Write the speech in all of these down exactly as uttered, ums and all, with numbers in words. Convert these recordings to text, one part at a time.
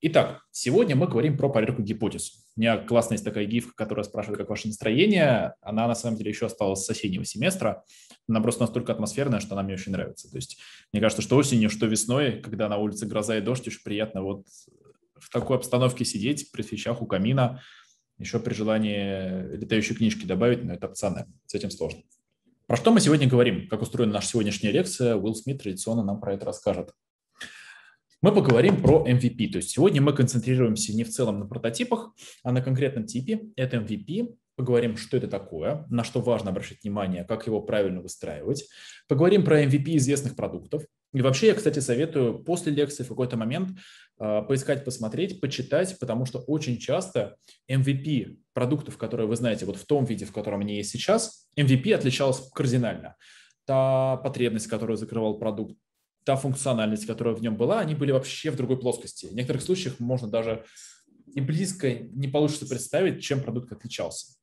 Итак, сегодня мы говорим про проверку гипотез. У меня классная есть такая гифка, которая спрашивает, как ваше настроение. Она на самом деле еще осталась с соседнего семестра. Она просто настолько атмосферная, что она мне очень нравится. То есть мне кажется, что осенью, что весной, когда на улице гроза и дождь, очень приятно вот в такой обстановке сидеть при свечах у камина. Еще при желании летающие книжки добавить, но это опционально. С этим сложно. Про что мы сегодня говорим? Как устроена наша сегодняшняя лекция? Уилл Смит традиционно нам про это расскажет. Мы поговорим про эм ви пи. То есть сегодня мы концентрируемся не в целом на прототипах, а на конкретном типе. Это эм ви пи. Поговорим, что это такое, на что важно обращать внимание, как его правильно выстраивать. Поговорим про эм ви пи известных продуктов. И вообще, я, кстати, советую после лекции в какой-то момент э, поискать, посмотреть, почитать, потому что очень часто эм ви пи продуктов, которые вы знаете, вот в том виде, в котором они есть сейчас, эм ви пи отличалась кардинально. Та потребность, которую закрывал продукт, та функциональность, которая в нем была, они были вообще в другой плоскости. В некоторых случаях можно даже и близко не получится представить, чем продукт отличался.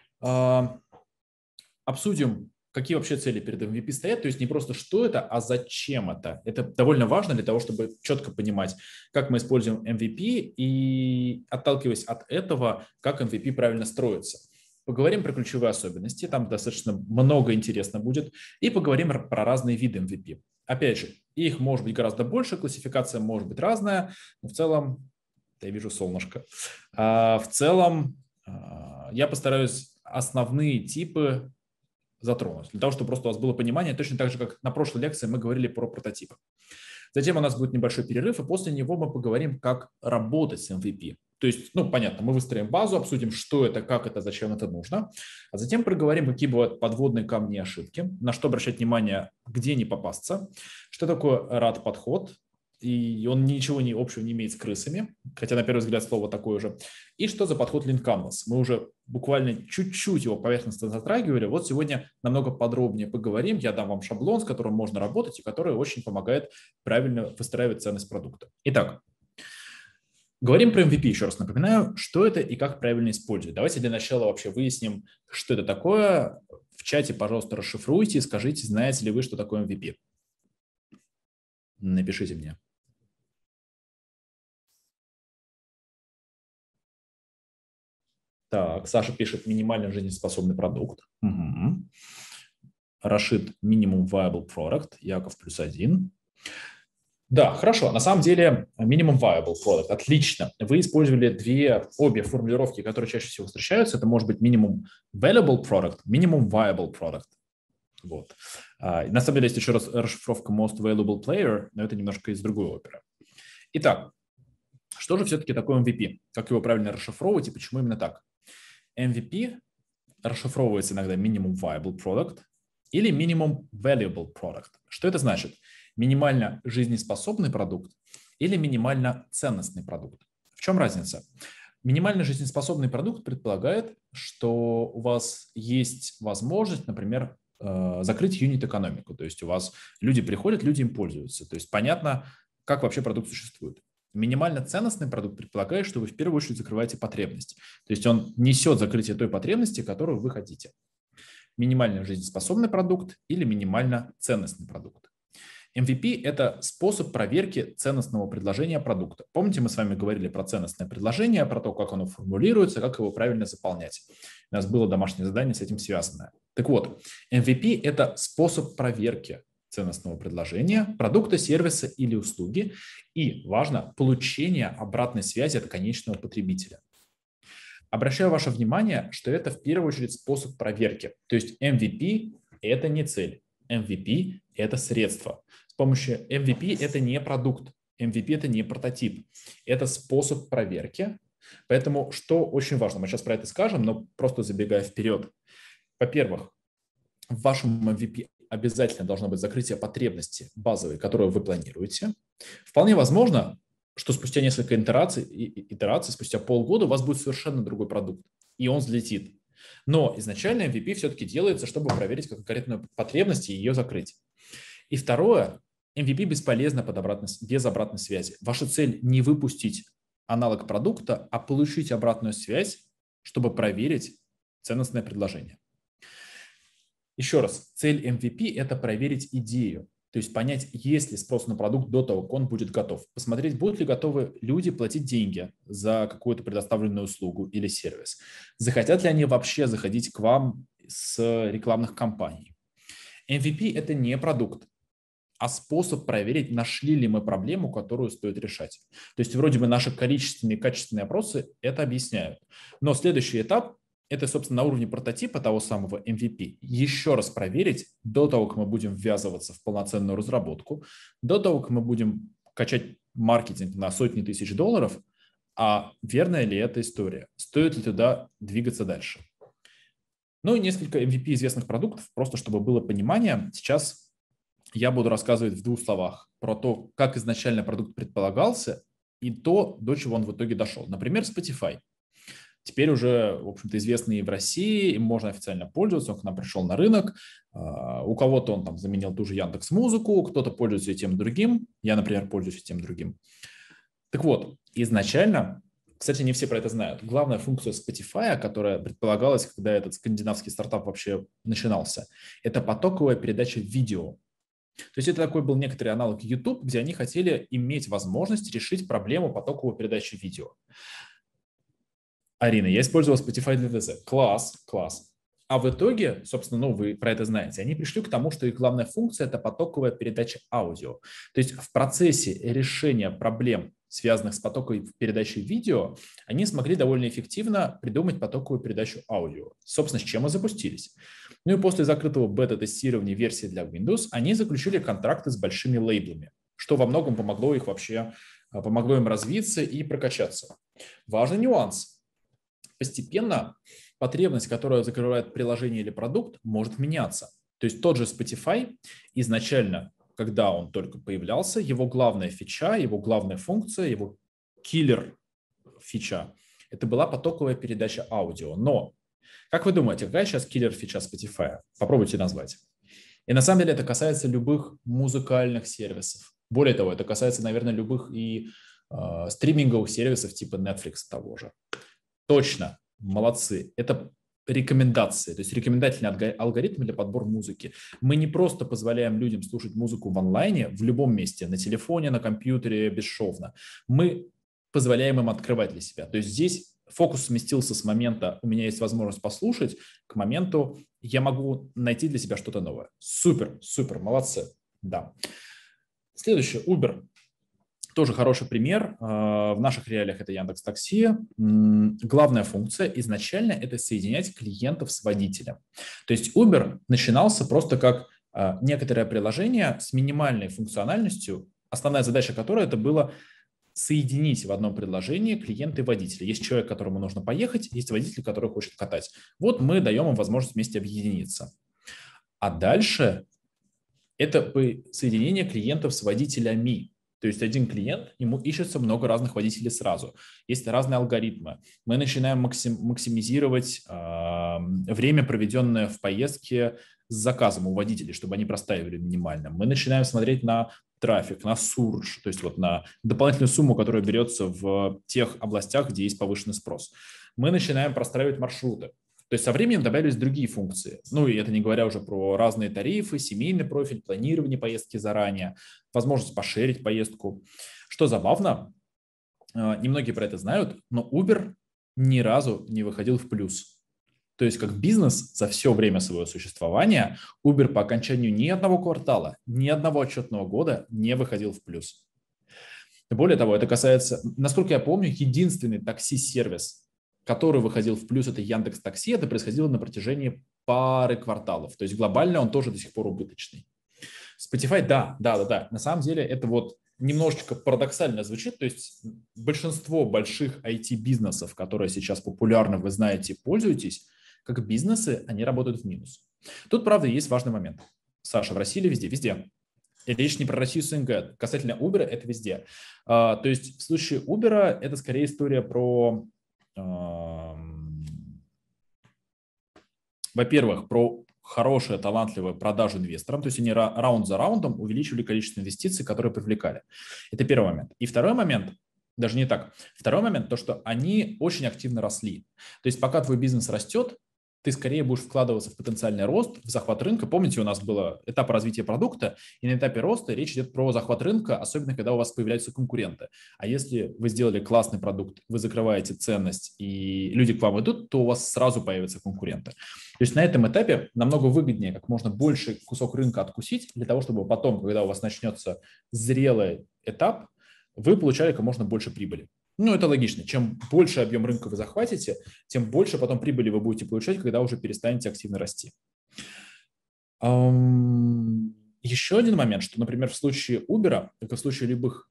Обсудим, какие вообще цели перед эм ви пи стоят, то есть не просто что это, а зачем это. Это довольно важно для того, чтобы четко понимать, как мы используем эм ви пи и, отталкиваясь от этого, как эм ви пи правильно строится. Поговорим про ключевые особенности, там достаточно много интересно будет, и поговорим про разные виды эм ви пи. Опять же, их может быть гораздо больше, классификация может быть разная, но в целом, я вижу солнышко, а в целом я постараюсь основные типы затронуть, для того, чтобы просто у вас было понимание, точно так же, как на прошлой лекции мы говорили про прототипы. Затем у нас будет небольшой перерыв, и после него мы поговорим, как работать с эм ви пи. То есть, ну, понятно, мы выстроим базу, обсудим, что это, как это, зачем это нужно, а затем проговорим, какие бывают подводные камни и ошибки, на что обращать внимание, где не попасться, что такое рад-подход, и он ничего не общего не имеет с крысами, хотя на первый взгляд слово такое же, и что за подход Lean Canvas. Мы уже буквально чуть-чуть его поверхностно затрагивали, вот сегодня намного подробнее поговорим, я дам вам шаблон, с которым можно работать и который очень помогает правильно выстраивать ценность продукта. Итак, говорим про эм ви пи, еще раз напоминаю, что это и как правильно использовать. Давайте для начала вообще выясним, что это такое. В чате, пожалуйста, расшифруйте и скажите, знаете ли вы, что такое эм ви пи. Напишите мне. Так, Саша пишет минимально жизнеспособный продукт. Угу. Рашид minimum viable product. Яков плюс один. Да, хорошо. На самом деле minimum viable product. Отлично. Вы использовали две, обе формулировки, которые чаще всего встречаются. Это может быть minimum valuable product, minimum viable product. Вот. На самом деле есть еще раз расшифровка most valuable player, но это немножко из другой оперы. Итак, что же все-таки такое эм ви пи? Как его правильно расшифровывать и почему именно так? эм ви пи расшифровывается иногда minimum viable product или minimum valuable product. Что это значит? Минимально жизнеспособный продукт или минимально ценностный продукт. В чем разница? Минимально жизнеспособный продукт предполагает, что у вас есть возможность, например, закрыть юнит-экономику. То есть у вас люди приходят, люди им пользуются. То есть понятно, как вообще продукт существует. Минимально ценностный продукт предполагает, что вы в первую очередь закрываете потребность. То есть он несет закрытие той потребности, которую вы хотите. Минимально жизнеспособный продукт или минимально ценностный продукт. эм ви пи – это способ проверки ценностного предложения продукта. Помните, мы с вами говорили про ценностное предложение, про то, как оно формулируется, как его правильно заполнять. У нас было домашнее задание с этим связанное. Так вот, эм ви пи – это способ проверки ценностного предложения, продукта, сервиса или услуги и, важно, получение обратной связи от конечного потребителя. Обращаю ваше внимание, что это в первую очередь способ проверки. То есть эм ви пи – это не цель, эм ви пи – это средство. С помощью эм ви пи это не продукт, эм ви пи это не прототип, это способ проверки. Поэтому что очень важно, мы сейчас про это скажем, но просто забегая вперед. Во-первых, в вашем эм ви пи обязательно должно быть закрытие потребности базовой, которую вы планируете. Вполне возможно, что спустя несколько итераций, итераций, спустя полгода у вас будет совершенно другой продукт, и он взлетит. Но изначально эм ви пи все-таки делается, чтобы проверить конкретную потребность и ее закрыть. И второе, эм ви пи бесполезно под обратной, без обратной связи. Ваша цель не выпустить аналог продукта, а получить обратную связь, чтобы проверить ценностное предложение. Еще раз, цель эм ви пи – это проверить идею. То есть понять, есть ли спрос на продукт до того, как он будет готов. Посмотреть, будут ли готовы люди платить деньги за какую-то предоставленную услугу или сервис. Захотят ли они вообще заходить к вам с рекламных кампаний. эм ви пи – это не продукт, а способ проверить, нашли ли мы проблему, которую стоит решать. То есть вроде бы наши количественные и качественные опросы это объясняют. Но следующий этап – это, собственно, на уровне прототипа того самого эм ви пи еще раз проверить до того, как мы будем ввязываться в полноценную разработку, до того, как мы будем качать маркетинг на сотни тысяч долларов, а верная ли эта история, стоит ли туда двигаться дальше. Ну и несколько эм ви пи известных продуктов, просто чтобы было понимание. Сейчас я буду рассказывать в двух словах про то, как изначально продукт предполагался и то, до чего он в итоге дошел. Например, Spotify. Теперь уже, в общем-то, известный в России, им можно официально пользоваться, он к нам пришел на рынок. У кого-то он там заменил ту же Яндекс.Музыку, кто-то пользуется и тем другим. Я, например, пользуюсь и тем другим. Так вот, изначально, кстати, не все про это знают, главная функция Spotify, которая предполагалась, когда этот скандинавский стартап вообще начинался, это потоковая передача видео. То есть это такой был некоторый аналог YouTube, где они хотели иметь возможность решить проблему потоковой передачи видео. Арина, я использовал Spotify для ТЗ. Класс, класс. А в итоге, собственно, ну вы про это знаете, они пришли к тому, что их главная функция – это потоковая передача аудио. То есть в процессе решения проблем, связанных с потоковой передачей видео, они смогли довольно эффективно придумать потоковую передачу аудио. Собственно, с чем и запустились. Ну и после закрытого бета-тестирования версии для Windows они заключили контракты с большими лейблами, что во многом помогло их вообще, помогло им развиться и прокачаться. Важный нюанс. Постепенно потребность, которая закрывает приложение или продукт, может меняться. То есть тот же Spotify изначально, когда он только появлялся, его главная фича, его главная функция, его киллер фича – это была потоковая передача аудио. Но, как вы думаете, какая сейчас киллер фича Spotify? Попробуйте назвать. И на самом деле это касается любых музыкальных сервисов. Более того, это касается, наверное, любых и э, стриминговых сервисов типа Netflix того же. Точно, молодцы. Это рекомендации, то есть рекомендательный алгоритм для подбора музыки. Мы не просто позволяем людям слушать музыку в онлайне, в любом месте, на телефоне, на компьютере, бесшовно. Мы позволяем им открывать для себя. То есть здесь фокус сместился с момента «у меня есть возможность послушать» к моменту «я могу найти для себя что-то новое». Супер, супер, молодцы. Да. Следующее, Uber. Тоже хороший пример. В наших реалиях это Яндекс.Такси. Главная функция изначально это соединять клиентов с водителем. То есть Uber начинался просто как некоторое приложение с минимальной функциональностью, основная задача которой это было соединить в одном предложении клиента и водителя. Есть человек, которому нужно поехать, есть водитель, который хочет катать. Вот мы даем им возможность вместе объединиться. А дальше это соединение клиентов с водителями. То есть один клиент, ему ищется много разных водителей сразу. Есть разные алгоритмы. Мы начинаем максим, максимизировать э, время, проведенное в поездке с заказом у водителей, чтобы они простаивали минимально. Мы начинаем смотреть на трафик, на сурж, то есть вот на дополнительную сумму, которая берется в тех областях, где есть повышенный спрос. Мы начинаем простраивать маршруты. То есть со временем добавились другие функции. Ну и это не говоря уже про разные тарифы, семейный профиль, планирование поездки заранее, возможность пошерить поездку. Что забавно, немногие про это знают, но Uber ни разу не выходил в плюс. То есть как бизнес за все время своего существования Uber по окончанию ни одного квартала, ни одного отчетного года не выходил в плюс. Более того, это касается, насколько я помню, единственный такси-сервис, который выходил в плюс, это Яндекс.Такси, это происходило на протяжении пары кварталов. То есть глобально он тоже до сих пор убыточный. Spotify, да, да, да, да. На самом деле это вот немножечко парадоксально звучит. То есть большинство больших ай ти-бизнесов, которые сейчас популярны, вы знаете, пользуетесь, как бизнесы, они работают в минус. Тут, правда, есть важный момент. Саша, в России или везде? Везде. И речь не про Россию с СНГ. Касательно Uber, это везде. А, то есть в случае Uber это скорее история про... Во-первых, про хорошие, талантливые продажи инвесторам, то есть они раунд за раундом увеличивали количество инвестиций, которые привлекали. Это первый момент. И второй момент, даже не так, второй момент, то, что они очень активно росли. То есть пока твой бизнес растет, ты скорее будешь вкладываться в потенциальный рост, в захват рынка. Помните, у нас был этап развития продукта, и на этапе роста речь идет про захват рынка, особенно когда у вас появляются конкуренты. А если вы сделали классный продукт, вы закрываете ценность, и люди к вам идут, то у вас сразу появятся конкуренты. То есть на этом этапе намного выгоднее как можно больше кусок рынка откусить, для того, чтобы потом, когда у вас начнется зрелый этап, вы получали как можно больше прибыли. Ну, это логично. Чем больше объем рынка вы захватите, тем больше потом прибыли вы будете получать, когда уже перестанете активно расти. Еще один момент, что, например, в случае Uber, как и в случае любых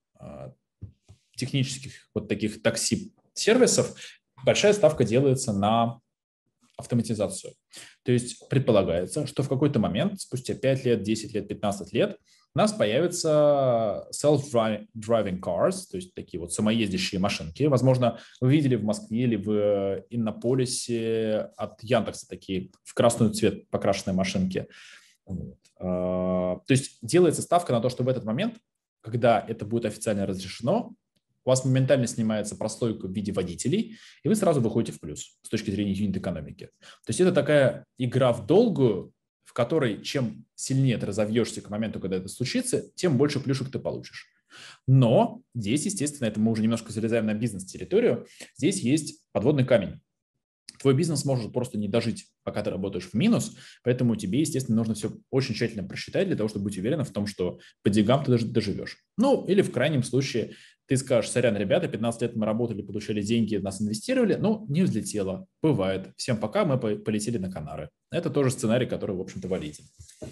технических вот таких такси-сервисов, большая ставка делается на автоматизацию. То есть предполагается, что в какой-то момент, спустя пять лет, десять лет, пятнадцать лет, у нас появятся self-driving cars, то есть такие вот самоездящие машинки. Возможно, вы видели в Москве или в Иннополисе от Яндекса такие в красный цвет покрашенные машинки. Вот. То есть делается ставка на то, что в этот момент, когда это будет официально разрешено, у вас моментально снимается прослойка в виде водителей, и вы сразу выходите в плюс с точки зрения юнит-экономики. То есть это такая игра в долгую, в которой чем сильнее ты разовьешься к моменту, когда это случится, тем больше плюшек ты получишь. Но здесь, естественно, это мы уже немножко залезаем на бизнес-территорию, здесь есть подводный камень. Твой бизнес может просто не дожить, пока ты работаешь в минус, поэтому тебе, естественно, нужно все очень тщательно просчитать для того, чтобы быть уверенным в том, что по деньгам ты даже доживешь. Ну, или в крайнем случае ты скажешь: сорян, ребята, пятнадцать лет мы работали, получали деньги, нас инвестировали, но не взлетело. Бывает. Всем пока, мы полетели на Канары. Это тоже сценарий, который, в общем-то, валиден.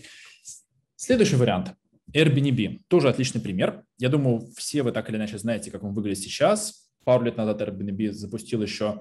Следующий вариант. Airbnb. Тоже отличный пример. Я думаю, все вы так или иначе знаете, как он выглядит сейчас. Пару лет назад Airbnb запустил еще...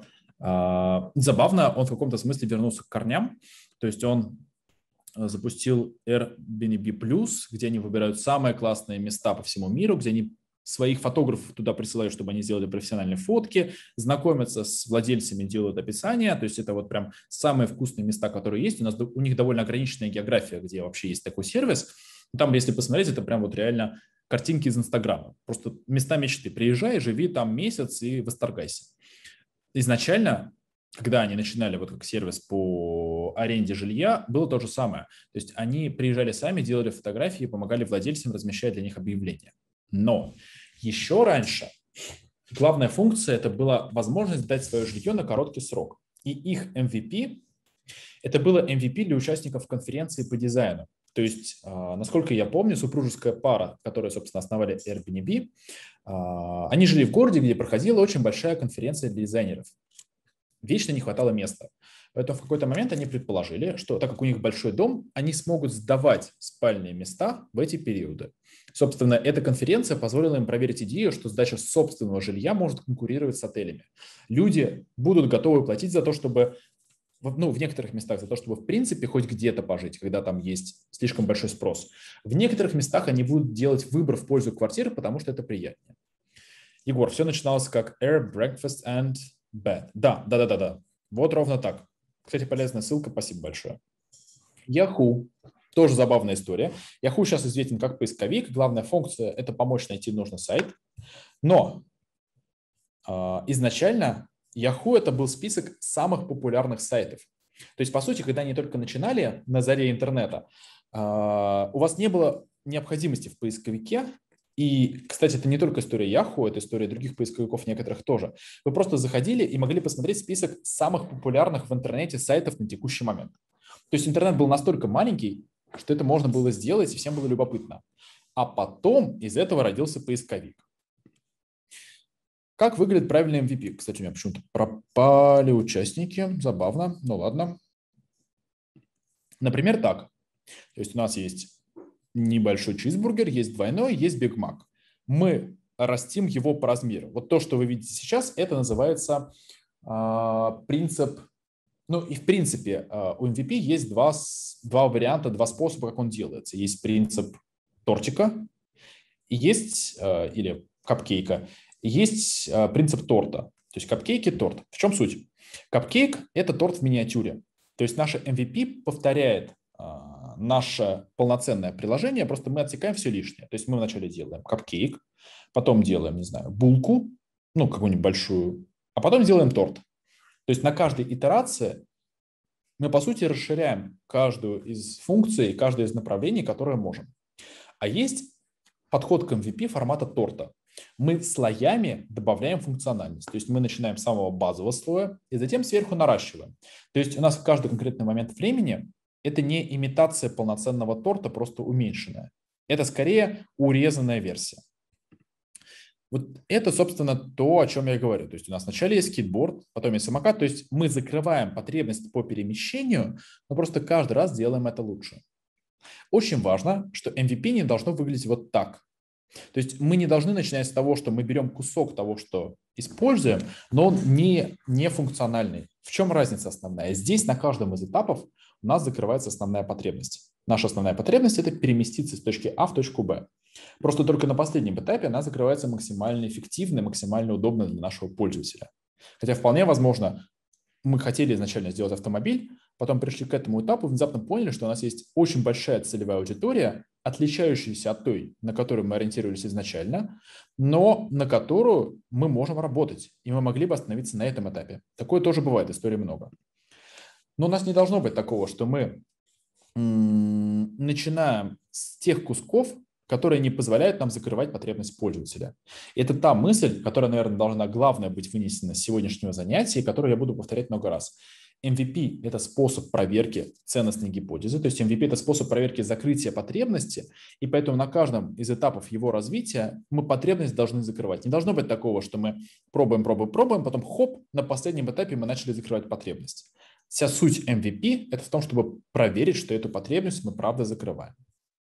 Забавно, он в каком-то смысле вернулся к корням, то есть он запустил Airbnb Plus, где они выбирают самые классные места по всему миру, где они своих фотографов туда присылают, чтобы они сделали профессиональные фотки, знакомятся с владельцами, делают описание, то есть это вот прям самые вкусные места, которые есть. У нас у них довольно ограниченная география, где вообще есть такой сервис. Там, если посмотреть, это прям вот реально картинки из Инстаграма. Просто места мечты. Приезжай, живи там месяц и восторгайся. Изначально, когда они начинали вот как сервис по аренде жилья, было то же самое. То есть они приезжали сами, делали фотографии, помогали владельцам размещать для них объявления. Но еще раньше главная функция – это была возможность дать свое жилье на короткий срок. И их эм ви пи – это было эм ви пи для участников конференции по дизайну. То есть, насколько я помню, супружеская пара, которая, собственно, основали Airbnb, они жили в городе, где проходила очень большая конференция для дизайнеров. Вечно не хватало места. Поэтому в какой-то момент они предположили, что так как у них большой дом, они смогут сдавать спальные места в эти периоды. Собственно, эта конференция позволила им проверить идею, что сдача собственного жилья может конкурировать с отелями. Люди будут готовы платить за то, чтобы... ну, в некоторых местах за то, чтобы в принципе хоть где-то пожить, когда там есть слишком большой спрос. В некоторых местах они будут делать выбор в пользу квартиры, потому что это приятнее. Егор, все начиналось как Air, Breakfast and Bed. Да, да, да, да, да. Вот ровно так. Кстати, полезная ссылка, спасибо большое. Yahoo. Тоже забавная история. Yahoo сейчас известен как поисковик. Главная функция – это помочь найти нужный сайт. Но э, изначально Yahoo – это был список самых популярных сайтов. То есть, по сути, когда они только начинали на заре интернета, у вас не было необходимости в поисковике. И, кстати, это не только история Yahoo, это история других поисковиков, некоторых тоже. Вы просто заходили и могли посмотреть список самых популярных в интернете сайтов на текущий момент. То есть интернет был настолько маленький, что это можно было сделать, и всем было любопытно. А потом из этого родился поисковик. Как выглядит правильный эм ви пи? Кстати, у меня почему-то пропали участники. Забавно. Ну ладно. Например, так. То есть у нас есть небольшой чизбургер, есть двойной, есть Биг Мак. Мы растим его по размеру. Вот то, что вы видите сейчас, это называется э, принцип. Ну и в принципе э, у эм ви пи есть два, два варианта, два способа, как он делается. Есть принцип тортика и есть, э, или капкейка. Есть э, принцип торта. То есть капкейк и торт. В чем суть? Капкейк – это торт в миниатюре. То есть наше эм ви пи повторяет э, наше полноценное приложение, просто мы отсекаем все лишнее. То есть мы вначале делаем капкейк, потом делаем, не знаю, булку, ну, какую-нибудь большую, а потом делаем торт. То есть на каждой итерации мы, по сути, расширяем каждую из функций, каждое из направлений, которые можем. А есть подход к эм ви пи формата торта. Мы слоями добавляем функциональность. То есть мы начинаем с самого базового слоя и затем сверху наращиваем. То есть у нас в каждый конкретный момент времени это не имитация полноценного торта, просто уменьшенная. Это скорее урезанная версия. Вот это, собственно, то, о чем я говорю. То есть у нас вначале есть скейтборд, потом есть самокат. То есть мы закрываем потребность по перемещению, но просто каждый раз делаем это лучше. Очень важно, что эм ви пи не должно выглядеть вот так. То есть мы не должны начинать с того, что мы берем кусок того, что используем, но он не, не функциональный. В чем разница основная? Здесь на каждом из этапов у нас закрывается основная потребность. Наша основная потребность – это переместиться из точки А в точку Б. Просто только на последнем этапе она закрывается максимально эффективно и максимально удобно для нашего пользователя. Хотя вполне возможно, мы хотели изначально сделать автомобиль, потом пришли к этому этапу, внезапно поняли, что у нас есть очень большая целевая аудитория, отличающаяся от той, на которую мы ориентировались изначально, но на которую мы можем работать, и мы могли бы остановиться на этом этапе. Такое тоже бывает, историй много. Но у нас не должно быть такого, что мы м- начинаем с тех кусков, которые не позволяют нам закрывать потребность пользователя. И это та мысль, которая, наверное, должна главная быть вынесена с сегодняшнего занятия, и которую я буду повторять много раз. эм ви пи – это способ проверки ценностной гипотезы, то есть эм ви пи – это способ проверки закрытия потребности, и поэтому на каждом из этапов его развития мы потребность должны закрывать. Не должно быть такого, что мы пробуем, пробуем, пробуем, потом хоп, на последнем этапе мы начали закрывать потребность. Вся суть эм ви пи – это в том, чтобы проверить, что эту потребность мы правда закрываем.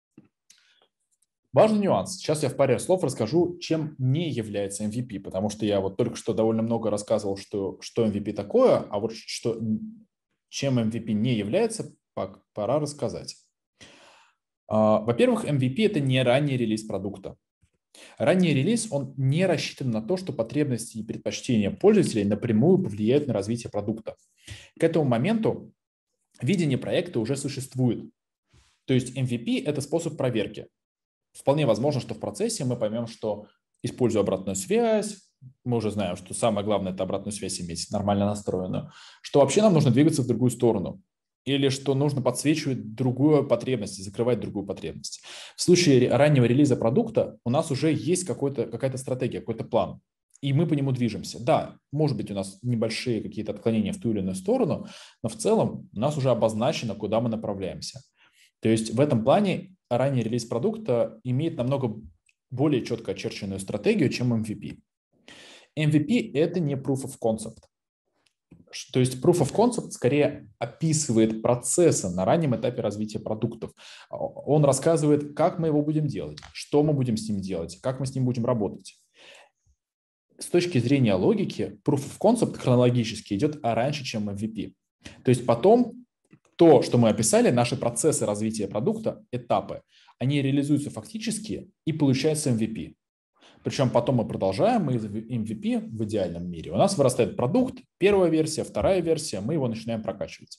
Важный нюанс. Сейчас я в паре слов расскажу, чем не является эм ви пи, потому что я вот только что довольно много рассказывал, что, что эм ви пи такое, а вот что, чем эм ви пи не является, пора рассказать. Во-первых, эм ви пи – это не ранний релиз продукта. Ранний релиз, он не рассчитан на то, что потребности и предпочтения пользователей напрямую повлияют на развитие продукта. К этому моменту видение проекта уже существует. То есть эм ви пи – это способ проверки. Вполне возможно, что в процессе мы поймем, что, используя обратную связь, мы уже знаем, что самое главное – это обратную связь иметь нормально настроенную, что вообще нам нужно двигаться в другую сторону, или что нужно подсвечивать другую потребность и закрывать другую потребность. В случае раннего релиза продукта у нас уже есть какой-то, какая-то стратегия, какой-то план, и мы по нему движемся. Да, может быть, у нас небольшие какие-то отклонения в ту или иную сторону, но в целом у нас уже обозначено, куда мы направляемся. То есть в этом плане ранний релиз продукта имеет намного более четко очерченную стратегию, чем эм ви пи. эм ви пи – это не proof of concept. То есть proof of concept скорее описывает процессы на раннем этапе развития продуктов. Он рассказывает, как мы его будем делать, что мы будем с ним делать, как мы с ним будем работать. С точки зрения логики, proof of concept хронологически идет раньше, чем эм ви пи. То есть потом то, что мы описали, наши процессы развития продукта, этапы, они реализуются фактически и получается эм ви пи. Причем потом мы продолжаем, и эм ви пи в идеальном мире. У нас вырастает продукт, первая версия, вторая версия, мы его начинаем прокачивать.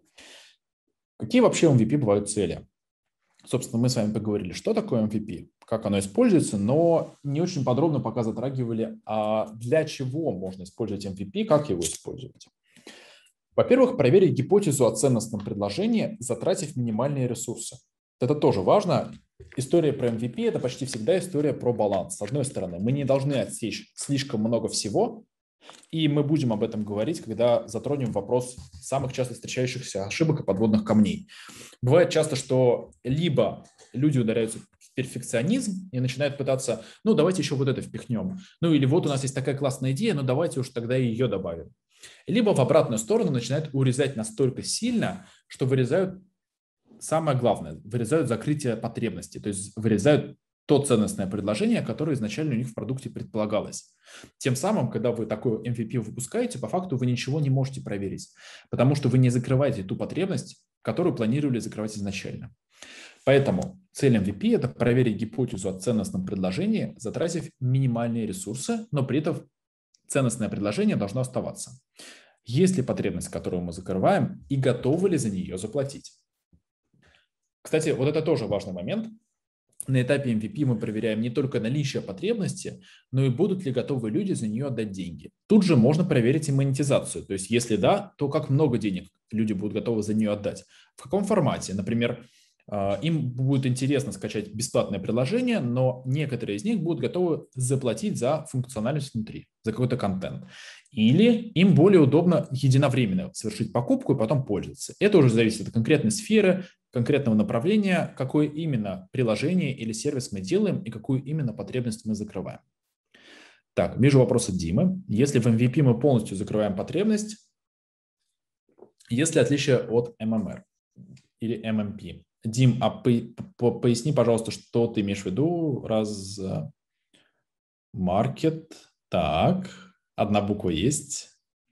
Какие вообще у эм ви пи бывают цели? Собственно, мы с вами поговорили, что такое эм ви пи, как оно используется, но не очень подробно пока затрагивали, а для чего можно использовать эм ви пи, как его использовать. Во-первых, проверить гипотезу о ценностном предложении, затратив минимальные ресурсы. Это тоже важно. История про эм ви пи – это почти всегда история про баланс. С одной стороны, мы не должны отсечь слишком много всего, и мы будем об этом говорить, когда затронем вопрос самых часто встречающихся ошибок и подводных камней. Бывает часто, что либо люди ударяются в перфекционизм и начинают пытаться, ну, давайте еще вот это впихнем. Ну, или вот у нас есть такая классная идея, но давайте уж тогда и ее добавим. Либо в обратную сторону начинают урезать настолько сильно, что вырезают самое главное, вырезают закрытие потребностей, то есть вырезают то ценностное предложение, которое изначально у них в продукте предполагалось. Тем самым, когда вы такой эм ви пи выпускаете, по факту вы ничего не можете проверить, потому что вы не закрываете ту потребность, которую планировали закрывать изначально. Поэтому цель эм ви пи – это проверить гипотезу о ценностном предложении, затратив минимальные ресурсы, но при этом ценностное предложение должно оставаться. Есть ли потребность, которую мы закрываем, и готовы ли за нее заплатить? Кстати, вот это тоже важный момент. на этапе эм ви пи мы проверяем не только наличие потребности, но и будут ли готовы люди за нее отдать деньги. Тут же можно проверить и монетизацию. То есть если да, то как много денег люди будут готовы за нее отдать. В каком формате? Например, им будет интересно скачать бесплатное приложение, но некоторые из них будут готовы заплатить за функциональность внутри, за какой-то контент. Или им более удобно единовременно совершить покупку и потом пользоваться. Это уже зависит от конкретной сферы, конкретного направления, какое именно приложение или сервис мы делаем и какую именно потребность мы закрываем. Так, вижу вопрос от Димы. Если в эм ви пи мы полностью закрываем потребность, есть ли отличие от эм эм эр или эм эм пи? Дим, а по, по, поясни, пожалуйста, что ты имеешь в виду? Раз маркет, так, одна буква есть.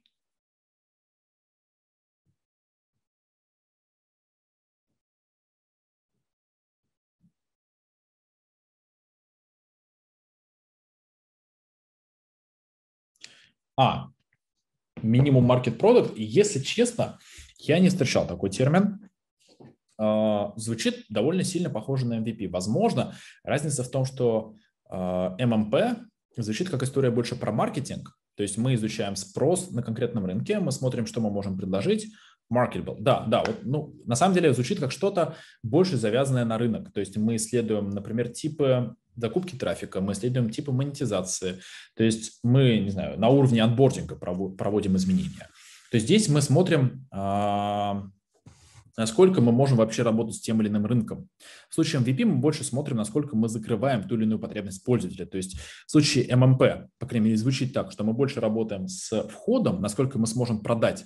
А, минимум маркет продукт. Если честно, я не встречал такой термин. Звучит довольно сильно похоже на эм ви пи. Возможно, разница в том, что эм эм пи звучит как история больше про маркетинг. То есть мы изучаем спрос на конкретном рынке, мы смотрим, что мы можем предложить. Marketable. Да, да, вот, ну, на самом деле звучит как что-то больше завязанное на рынок. То есть мы исследуем, например, типы закупки трафика, мы исследуем типы монетизации. То есть мы, не знаю, на уровне анбординга проводим изменения. То есть здесь мы смотрим, насколько мы можем вообще работать с тем или иным рынком. В случае эм ви пи мы больше смотрим, насколько мы закрываем ту или иную потребность пользователя. То есть в случае эм эм пи, по крайней мере, звучит так, что мы больше работаем с входом, насколько мы сможем продать.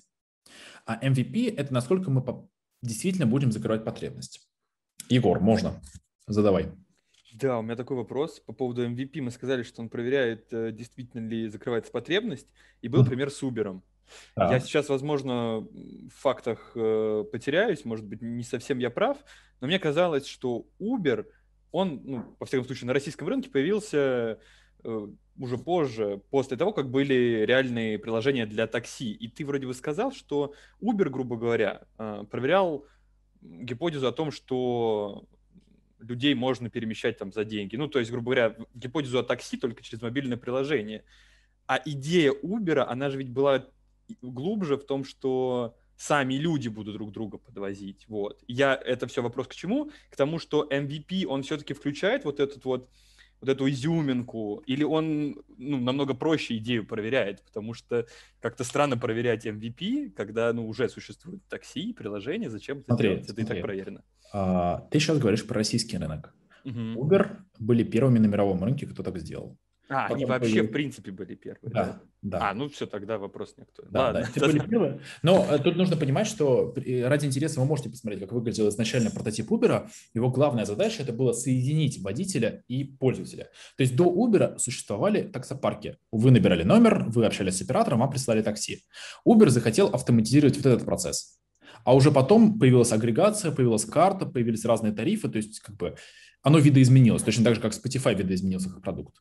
А эм ви пи – это насколько мы действительно будем закрывать потребность. Егор, можно? Задавай. Да, у меня такой вопрос по поводу эм ви пи. Мы сказали, что он проверяет, действительно ли закрывается потребность. И был пример с Uber. Да. Я сейчас, возможно, в фактах э, потеряюсь, может быть, не совсем я прав, но мне казалось, что Uber, он, ну, во всяком случае, на российском рынке появился э, уже позже, после того, как были реальные приложения для такси. И ты вроде бы сказал, что Uber, грубо говоря, э, проверял гипотезу о том, что людей можно перемещать там за деньги. Ну, то есть, грубо говоря, гипотезу о такси только через мобильное приложение. А идея Uber, она же ведь была глубже в том, что сами люди будут друг друга подвозить. Вот. Я, это все вопрос к чему? К тому, что эм ви пи, он все-таки включает вот этот вот, вот эту изюминку, или он, ну, намного проще идею проверяет, потому что как-то странно проверять эм ви пи, когда, ну, уже существует такси, приложение, зачем это смотри, делать? Это смотри. и так проверено. А, ты сейчас говоришь про российский рынок. Угу. Uber были первыми на мировом рынке, кто так сделал. А, Потом они вообще, появились... в принципе, были первые, да? Да, да. А, ну все, тогда вопрос не актуален. Да, Ладно. да, это были первые. Но тут нужно понимать, что ради интереса вы можете посмотреть, как выглядел изначально прототип Uber. Его главная задача – это было соединить водителя и пользователя. То есть до Uber существовали таксопарки. Вы набирали номер, вы общались с оператором, вам прислали такси. Uber захотел автоматизировать вот этот процесс. А уже потом появилась агрегация, появилась карта, появились разные тарифы. То есть как бы оно видоизменилось. Точно так же, как Spotify видоизменился как продукт.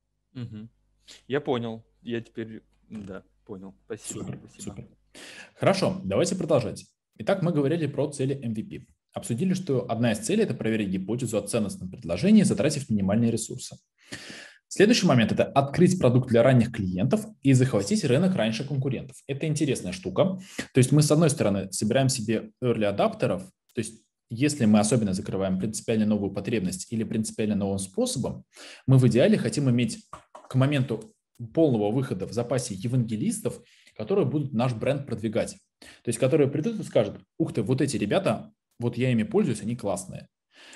Угу. Я понял. Я теперь, да, понял. Спасибо. Супер, Спасибо. супер. Хорошо, давайте продолжать. Итак, мы говорили про цели эм ви пи. Обсудили, что одна из целей – это проверить гипотезу о ценностном предложении, затратив минимальные ресурсы. Следующий момент – это открыть продукт для ранних клиентов и захватить рынок раньше конкурентов. Это интересная штука. То есть мы, с одной стороны, собираем себе early адаптеров, то есть если мы особенно закрываем принципиально новую потребность или принципиально новым способом, мы в идеале хотим иметь к моменту полного выхода в запасе евангелистов, которые будут наш бренд продвигать. То есть которые придут и скажут: ух ты, вот эти ребята, вот я ими пользуюсь, они классные.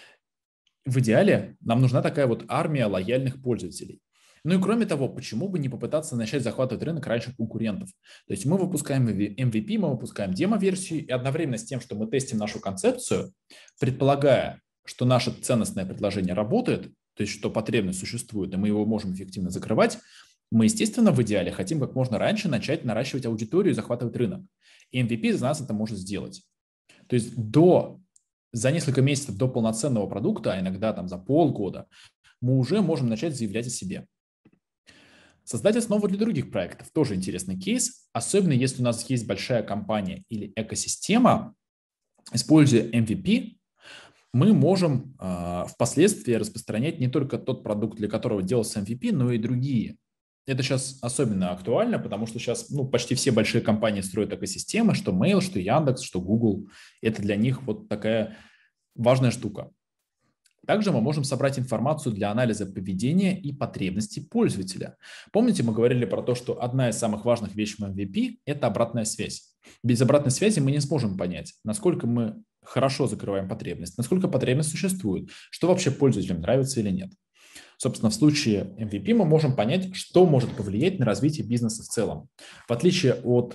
В идеале нам нужна такая вот армия лояльных пользователей. Ну и кроме того, почему бы не попытаться начать захватывать рынок раньше конкурентов? То есть мы выпускаем эм ви пи, мы выпускаем демо-версию, и одновременно с тем, что мы тестим нашу концепцию, предполагая, что наше ценностное предложение работает, то есть что потребность существует, и мы его можем эффективно закрывать, мы, естественно, в идеале хотим как можно раньше начать наращивать аудиторию и захватывать рынок. И эм ви пи за нас это может сделать. То есть до, за несколько месяцев до полноценного продукта, а иногда там за полгода, мы уже можем начать заявлять о себе. Создать основу для других проектов – тоже интересный кейс, особенно если у нас есть большая компания или экосистема. Используя эм ви пи, мы можем э, впоследствии распространять не только тот продукт, для которого делался эм ви пи, но и другие. Это сейчас особенно актуально, потому что сейчас ну, почти все большие компании строят экосистемы, что Mail, что Яндекс, что Google. Это для них вот такая важная штука. Также мы можем собрать информацию для анализа поведения и потребностей пользователя. Помните, мы говорили про то, что одна из самых важных вещей в эм ви пи – это обратная связь. Без обратной связи мы не сможем понять, насколько мы хорошо закрываем потребность, насколько потребность существует, что вообще пользователям нравится или нет. Собственно, в случае эм ви пи мы можем понять, что может повлиять на развитие бизнеса в целом. В отличие от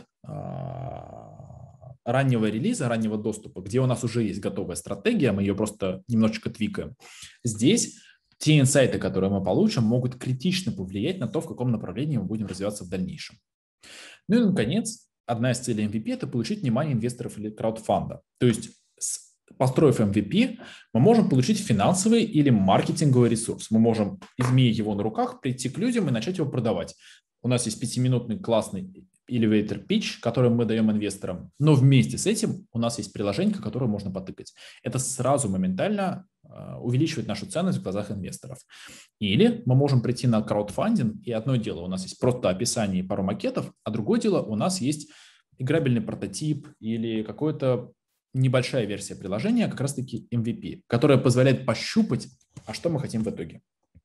раннего релиза, раннего доступа, где у нас уже есть готовая стратегия, мы ее просто немножечко твикаем. Здесь те инсайты, которые мы получим, могут критично повлиять на то, в каком направлении мы будем развиваться в дальнейшем. Ну и, наконец, одна из целей эм ви пи – это получить внимание инвесторов или краудфанда. То есть, построив эм ви пи, мы можем получить финансовый или маркетинговый ресурс. Мы можем, имея его на руках, прийти к людям и начать его продавать. У нас есть пятиминутный классный elevator pitch, который мы даем инвесторам, но вместе с этим у нас есть приложение, которое можно потыкать. Это сразу моментально э, увеличивает нашу ценность в глазах инвесторов. Или мы можем прийти на краудфандинг, и одно дело, у нас есть просто описание и пару макетов, а другое дело, у нас есть играбельный прототип или какая-то небольшая версия приложения, как раз-таки эм ви пи, которая позволяет пощупать, а что мы хотим в итоге.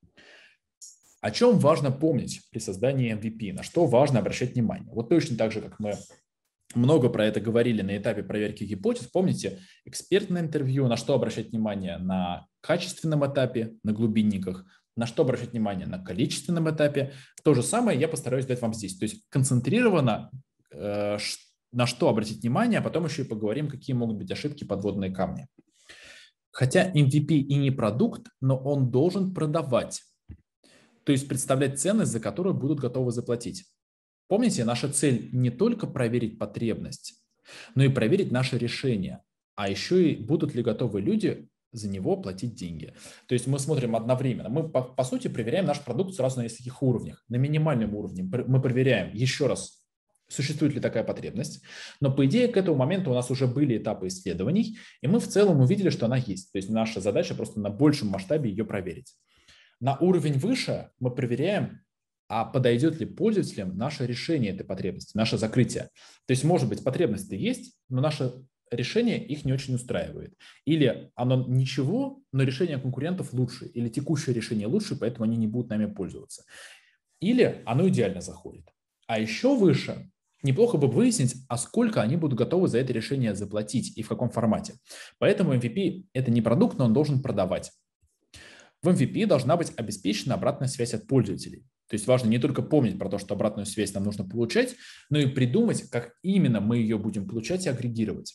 О чем важно помнить при создании эм ви пи, на что важно обращать внимание. Вот точно так же, как мы много про это говорили на этапе проверки гипотез, помните, экспертное интервью, на что обращать внимание на качественном этапе, на глубинниках, на что обращать внимание на количественном этапе. То же самое я постараюсь дать вам здесь. То есть концентрированно, э, на что обратить внимание, а потом еще и поговорим, какие могут быть ошибки, подводные камни. Хотя эм ви пи и не продукт, но он должен продавать. То есть представлять ценность, за которую будут готовы заплатить. Помните, наша цель не только проверить потребность, но и проверить наше решение. А еще и будут ли готовы люди за него платить деньги. То есть мы смотрим одновременно. Мы, по, по сути, проверяем наш продукт сразу на нескольких уровнях. На минимальном уровне мы проверяем еще раз, существует ли такая потребность. Но, по идее, к этому моменту у нас уже были этапы исследований, и мы в целом увидели, что она есть. То есть наша задача просто на большем масштабе ее проверить. На уровень выше мы проверяем, а подойдет ли пользователям наше решение этой потребности, наше закрытие. То есть, может быть, потребность-то есть, но наше решение их не очень устраивает. Или оно ничего, но решение конкурентов лучше, или текущее решение лучше, поэтому они не будут нами пользоваться. Или оно идеально заходит. А еще выше неплохо бы выяснить, а сколько они будут готовы за это решение заплатить и в каком формате. Поэтому эм ви пи – это не продукт, но он должен продавать. В эм ви пи должна быть обеспечена обратная связь от пользователей. То есть важно не только помнить про то, что обратную связь нам нужно получать, но и придумать, как именно мы ее будем получать и агрегировать,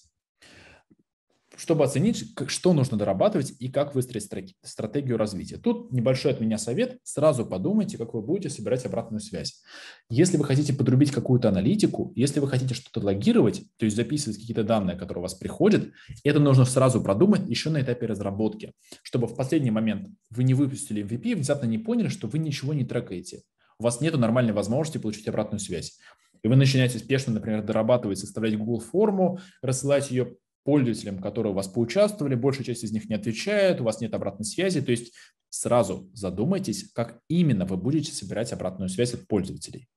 чтобы оценить, что нужно дорабатывать и как выстроить стратегию развития. Тут небольшой от меня совет. Сразу подумайте, как вы будете собирать обратную связь. Если вы хотите подрубить какую-то аналитику, если вы хотите что-то логировать, то есть записывать какие-то данные, которые у вас приходят, это нужно сразу продумать еще на этапе разработки, чтобы в последний момент вы не выпустили эм ви пи и внезапно не поняли, что вы ничего не трекаете. У вас нет нормальной возможности получить обратную связь. И вы начинаете успешно, например, дорабатывать, составлять Google форму, рассылать ее пользователям, которые у вас поучаствовали, большая часть из них не отвечает, у вас нет обратной связи. То есть сразу задумайтесь, как именно вы будете собирать обратную связь от пользователей.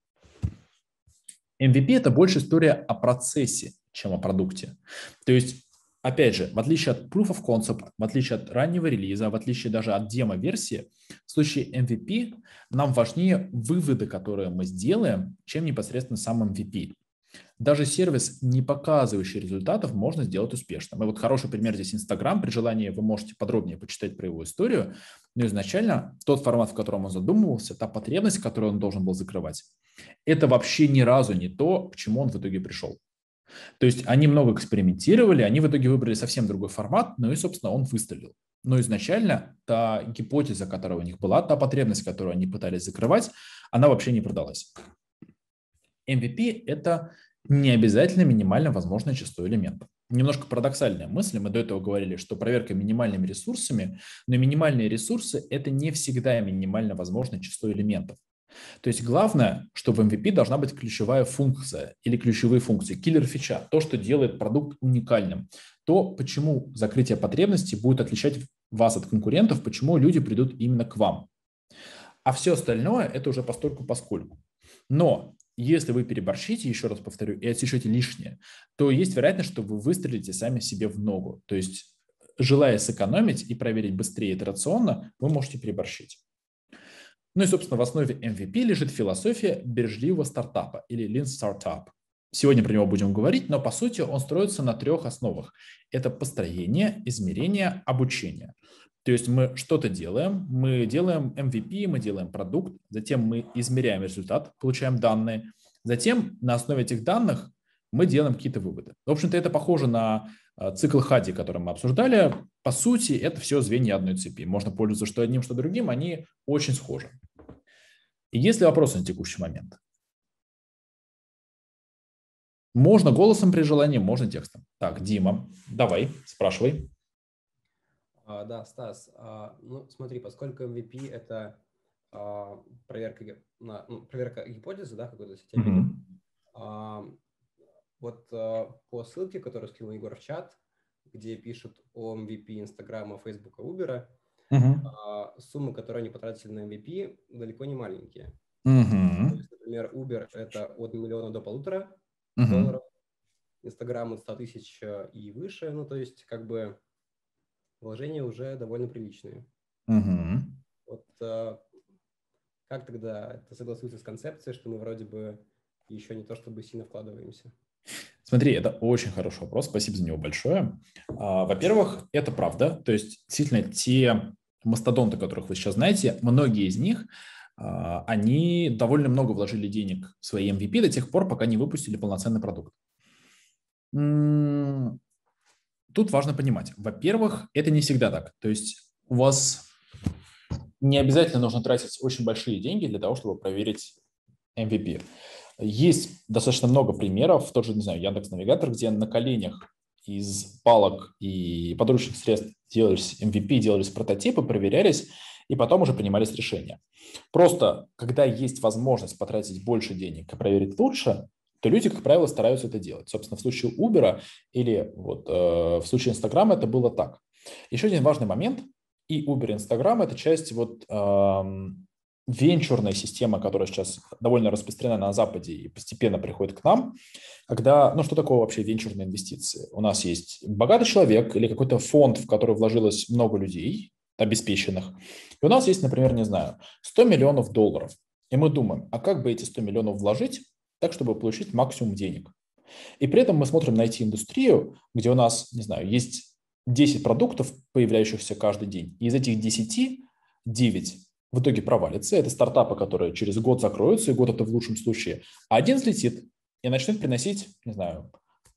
эм ви пи – это больше история о процессе, чем о продукте. То есть, опять же, в отличие от Proof of Concept, в отличие от раннего релиза, в отличие даже от демо-версии, в случае эм ви пи нам важнее выводы, которые мы сделаем, чем непосредственно сам эм ви пи. Даже сервис, не показывающий результатов, можно сделать успешным. И вот хороший пример здесь Инстаграм. При желании вы можете подробнее почитать про его историю. Но изначально тот формат, в котором он задумывался, та потребность, которую он должен был закрывать, это вообще ни разу не то, к чему он в итоге пришел. То есть они много экспериментировали, они в итоге выбрали совсем другой формат, ну и, собственно, он выстрелил. Но изначально та гипотеза, которая у них была, та потребность, которую они пытались закрывать, она вообще не продалась. эм ви пи – это не обязательно минимально возможное число элементов. Немножко парадоксальная мысль. Мы до этого говорили, что проверка минимальными ресурсами, но минимальные ресурсы – это не всегда минимально возможное число элементов. То есть главное, что в эм ви пи должна быть ключевая функция или ключевые функции, киллер-фича, то, что делает продукт уникальным, то, почему закрытие потребностей будет отличать вас от конкурентов, почему люди придут именно к вам. А все остальное – это уже постольку-поскольку. Но если вы переборщите, еще раз повторю, и отсечете лишнее, то есть вероятность, что вы выстрелите сами себе в ногу. То есть, желая сэкономить и проверить быстрее итерационно, вы можете переборщить. Ну и, собственно, в основе эм ви пи лежит философия бережливого стартапа или Lean Startup. Сегодня про него будем говорить, но по сути он строится на трех основах. Это построение, измерение, обучение. То есть мы что-то делаем, мы делаем эм ви пи, мы делаем продукт, затем мы измеряем результат, получаем данные, затем на основе этих данных мы делаем какие-то выводы. В общем-то, это похоже на цикл Хади, который мы обсуждали. По сути, это все звенья одной цепи. Можно пользоваться что одним, что другим, они очень схожи. И есть ли вопросы на текущий момент? Можно голосом при желании, можно текстом. Так, Дима, давай, спрашивай. А, да, Стас, а, ну смотри, поскольку эм ви пи – это а, проверка, на, ну, проверка гипотезы, да, какой-то системы, mm-hmm. а, вот а, по ссылке, которую скинул Егор в чат, где пишут о эм ви пи Инстаграма, Фейсбука, Убера, mm-hmm. а, суммы, которые они потратили на эм ви пи, далеко не маленькие. Mm-hmm. То есть, например, Uber – это от миллиона до полутора mm-hmm. долларов, Инстаграм от ста тысяч и выше, ну то есть как бы вложения уже довольно приличные. Mm-hmm. Вот а, как тогда это согласуется с концепцией, что мы вроде бы еще не то чтобы сильно вкладываемся? Смотри, это очень хороший вопрос, спасибо за него большое. А, во-первых, это правда, то есть действительно те мастодонты, которых вы сейчас знаете, многие из них, а, они довольно много вложили денег в свои эм ви пи до тех пор, пока не выпустили полноценный продукт. М- Тут важно понимать, во-первых, это не всегда так. То есть у вас не обязательно нужно тратить очень большие деньги для того, чтобы проверить эм ви пи. Есть достаточно много примеров, тот же, не знаю, Яндекс.Навигатор, где на коленях из палок и подручных средств делались эм ви пи, делались прототипы, проверялись, и потом уже принимались решения. Просто, когда есть возможность потратить больше денег и проверить лучше, то люди, как правило, стараются это делать. Собственно, в случае Uber или вот, э, в случае Инстаграма это было так. Еще один важный момент. И Uber, и Instagram – это часть вот, э, венчурной системы, которая сейчас довольно распространена на Западе и постепенно приходит к нам. Когда, ну, что такое вообще венчурные инвестиции? У нас есть богатый человек или какой-то фонд, в который вложилось много людей, обеспеченных. И у нас есть, например, не знаю, сто миллионов долларов. И мы думаем, а как бы эти сто миллионов вложить так, чтобы получить максимум денег? И при этом мы смотрим на ай ти-индустрию, где у нас, не знаю, есть десять продуктов, появляющихся каждый день. И из этих десяти девять в итоге провалится. Это стартапы, которые через год закроются, и год это в лучшем случае. А один взлетит и начнет приносить, не знаю,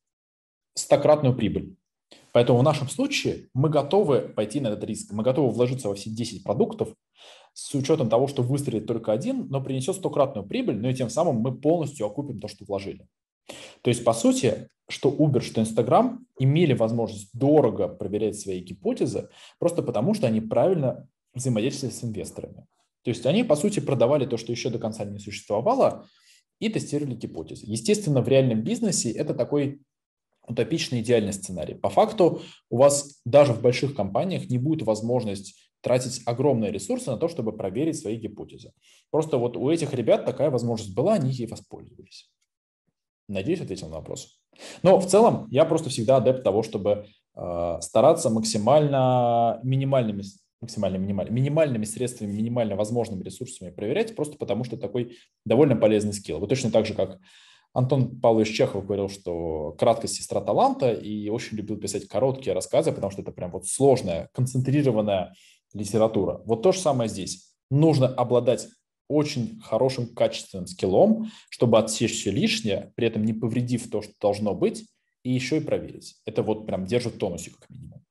стократную прибыль. Поэтому в нашем случае мы готовы пойти на этот риск. Мы готовы вложиться во все десять продуктов с учетом того, что выстрелит только один, но принесет стократную прибыль, но и тем самым мы полностью окупим то, что вложили. То есть, по сути, что Uber, что Instagram имели возможность дорого проверять свои гипотезы просто потому, что они правильно взаимодействовали с инвесторами. То есть они, по сути, продавали то, что еще до конца не существовало, и тестировали гипотезы. Естественно, в реальном бизнесе это такой утопичный идеальный сценарий. По факту у вас даже в больших компаниях не будет возможности тратить огромные ресурсы на то, чтобы проверить свои гипотезы. Просто вот у этих ребят такая возможность была, они ей воспользовались. Надеюсь, ответил на вопрос. Но в целом я просто всегда адепт того, чтобы э, стараться максимально минимальными, максимально минимальными, минимальными средствами, минимально возможными ресурсами проверять, просто потому что такой довольно полезный скилл. Вот точно так же, как Антон Павлович Чехов говорил, что краткость – сестра таланта, и очень любил писать короткие рассказы, потому что это прям вот сложная, концентрированная литература. Вот то же самое здесь. Нужно обладать очень хорошим, качественным скиллом, чтобы отсечь все лишнее, при этом не повредив то, что должно быть, и еще и проверить. Это вот прям держит в тонусе, как минимум.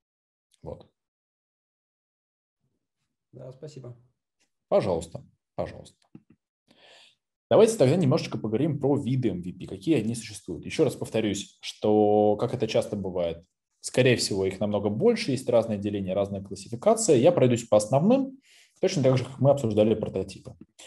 Вот. Да, спасибо. Пожалуйста, пожалуйста. Давайте тогда немножечко поговорим про виды эм ви пи, какие они существуют. Еще раз повторюсь, что, как это часто бывает, скорее всего, их намного больше, есть разные деления, разная классификация. Я пройдусь по основным, точно так же, как мы обсуждали прототипы.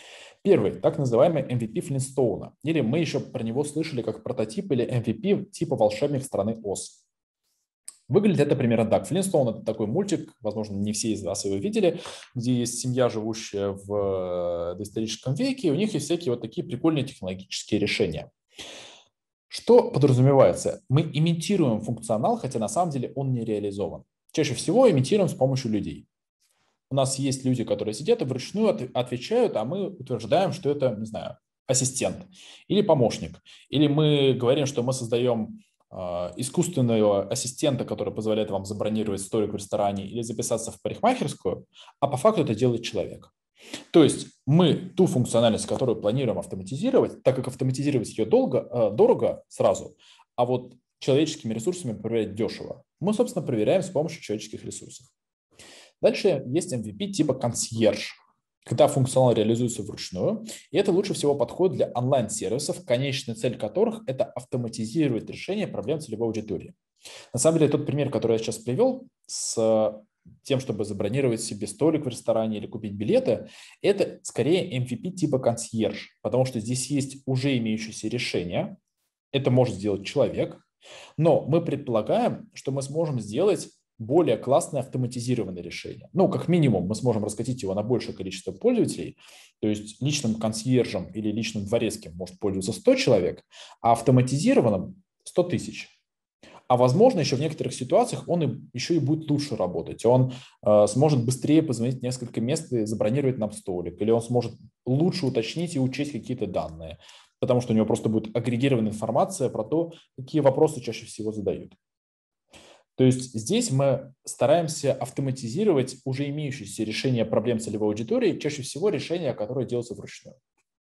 Первый, так называемый эм ви пи Флинстоуна, или мы еще про него слышали как прототип или эм ви пи типа «Волшебник страны Оз». Выглядит это примерно так. Флинстоун – это такой мультик, возможно, не все из вас его видели, где есть семья, живущая в доисторическом веке, и у них есть всякие вот такие прикольные технологические решения. Что подразумевается? Мы имитируем функционал, хотя на самом деле он не реализован. Чаще всего имитируем с помощью людей. У нас есть люди, которые сидят и вручную отвечают, а мы утверждаем, что это, не знаю, ассистент или помощник. Или мы говорим, что мы создаем искусственного ассистента, который позволяет вам забронировать столик в ресторане или записаться в парикмахерскую, а по факту это делает человек. То есть мы ту функциональность, которую планируем автоматизировать, так как автоматизировать ее долго, дорого сразу, а вот человеческими ресурсами проверять дешево, мы, собственно, проверяем с помощью человеческих ресурсов. Дальше есть эм ви пи типа консьерж, когда функционал реализуется вручную, и это лучше всего подходит для онлайн-сервисов, конечная цель которых – это автоматизировать решение проблем целевой аудитории. На самом деле, тот пример, который я сейчас привел, с тем, чтобы забронировать себе столик в ресторане или купить билеты, это скорее эм ви пи типа консьерж, потому что здесь есть уже имеющиеся решения, это может сделать человек, но мы предполагаем, что мы сможем сделать более классное автоматизированное решение. Ну, как минимум, мы сможем раскатить его на большее количество пользователей, то есть личным консьержем или личным дворецким может пользоваться сто человек, а автоматизированным сто тысяч. А возможно, еще в некоторых ситуациях он и, еще и будет лучше работать. Он э, сможет быстрее позвонить в несколько мест и забронировать нам столик, или он сможет лучше уточнить и учесть какие-то данные, потому что у него просто будет агрегированная информация про то, какие вопросы чаще всего задают. То есть здесь мы стараемся автоматизировать уже имеющиеся решения проблем целевой аудитории, чаще всего решения, которые делаются вручную.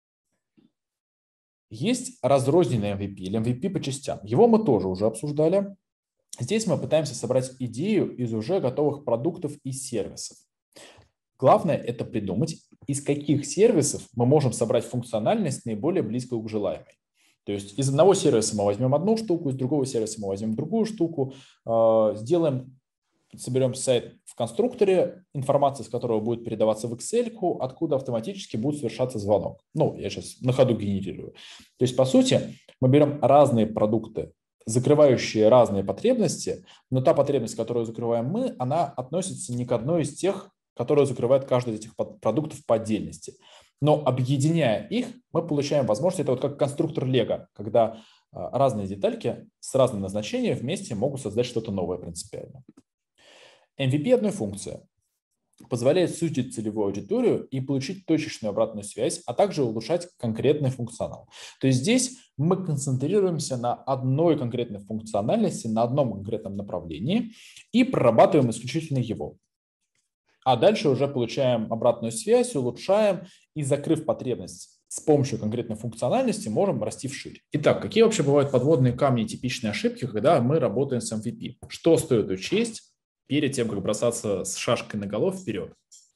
Есть разрозненный эм ви пи или эм ви пи по частям. Его мы тоже уже обсуждали. Здесь мы пытаемся собрать идею из уже готовых продуктов и сервисов. Главное – это придумать, из каких сервисов мы можем собрать функциональность наиболее близкую к желаемой. То есть из одного сервиса мы возьмем одну штуку, из другого сервиса мы возьмем другую штуку, сделаем, соберем сайт в конструкторе, информация с которого будет передаваться в Excel, откуда автоматически будет совершаться звонок. Ну, я сейчас на ходу генерирую. То есть, по сути, мы берем разные продукты, закрывающие разные потребности, но та потребность, которую закрываем мы, она относится не к одной из тех, которые закрывает каждый из этих продуктов по отдельности. Но объединяя их, мы получаем возможность, это вот как конструктор Лего, когда разные детальки с разным назначением вместе могут создать что-то новое принципиально. эм ви пи одной функции позволяет сузить целевую аудиторию и получить точечную обратную связь, а также улучшать конкретный функционал. То есть здесь мы концентрируемся на одной конкретной функциональности, на одном конкретном направлении и прорабатываем исключительно его. А дальше уже получаем обратную связь, улучшаем и, закрыв потребность с помощью конкретной функциональности, можем расти вширь. Итак, какие вообще бывают подводные камни и типичные ошибки, когда мы работаем с эм ви пи? Что стоит учесть перед тем, как бросаться с шашкой наголо вперед?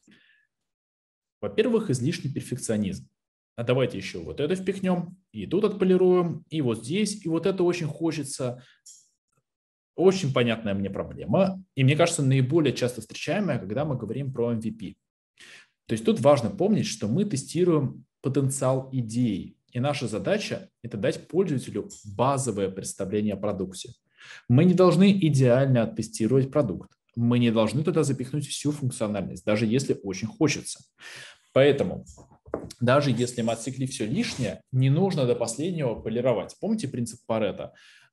Во-первых, излишний перфекционизм. А давайте еще вот это впихнем, и тут отполируем, и вот здесь, и вот это очень хочется. Очень понятная мне проблема, и мне кажется, наиболее часто встречаемая, когда мы говорим про эм ви пи. То есть тут важно помнить, что мы тестируем потенциал идеи, и наша задача – это дать пользователю базовое представление о продукте. Мы не должны идеально оттестировать продукт, мы не должны туда запихнуть всю функциональность, даже если очень хочется. Поэтому даже если мы отсекли все лишнее, не нужно до последнего полировать. Помните принцип Парето?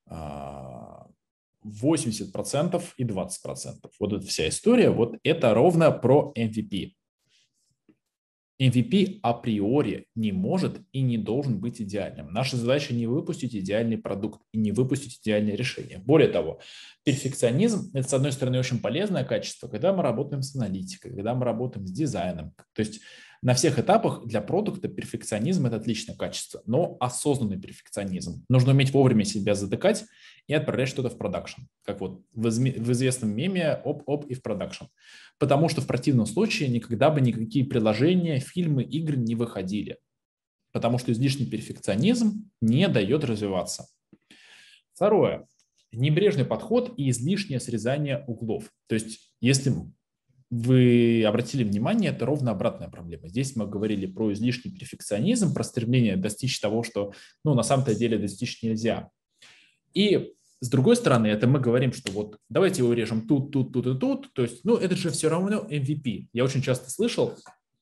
восемьдесят процентов и двадцать процентов. Вот эта вся история, вот это ровно про эм ви пи. эм ви пи априори не может и не должен быть идеальным. Наша задача не выпустить идеальный продукт и не выпустить идеальное решение. Более того, перфекционизм – это, с одной стороны, очень полезное качество, когда мы работаем с аналитикой, когда мы работаем с дизайном. То есть на всех этапах для продукта перфекционизм – это отличное качество, но осознанный перфекционизм. Нужно уметь вовремя себя затыкать и отправлять что-то в продакшн. Как вот в известном меме «оп-оп» и в продакшн. Потому что в противном случае никогда бы никакие приложения, фильмы, игры не выходили. Потому что излишний перфекционизм не дает развиваться. Второе. Небрежный подход и излишнее срезание углов. То есть если вы обратили внимание, это ровно обратная проблема. Здесь мы говорили про излишний перфекционизм, про стремление достичь того, что ну, на самом-то деле достичь нельзя. И с другой стороны, это мы говорим, что вот давайте его режем тут, тут, тут и тут. То есть, ну, это же все равно эм ви пи. Я очень часто слышал,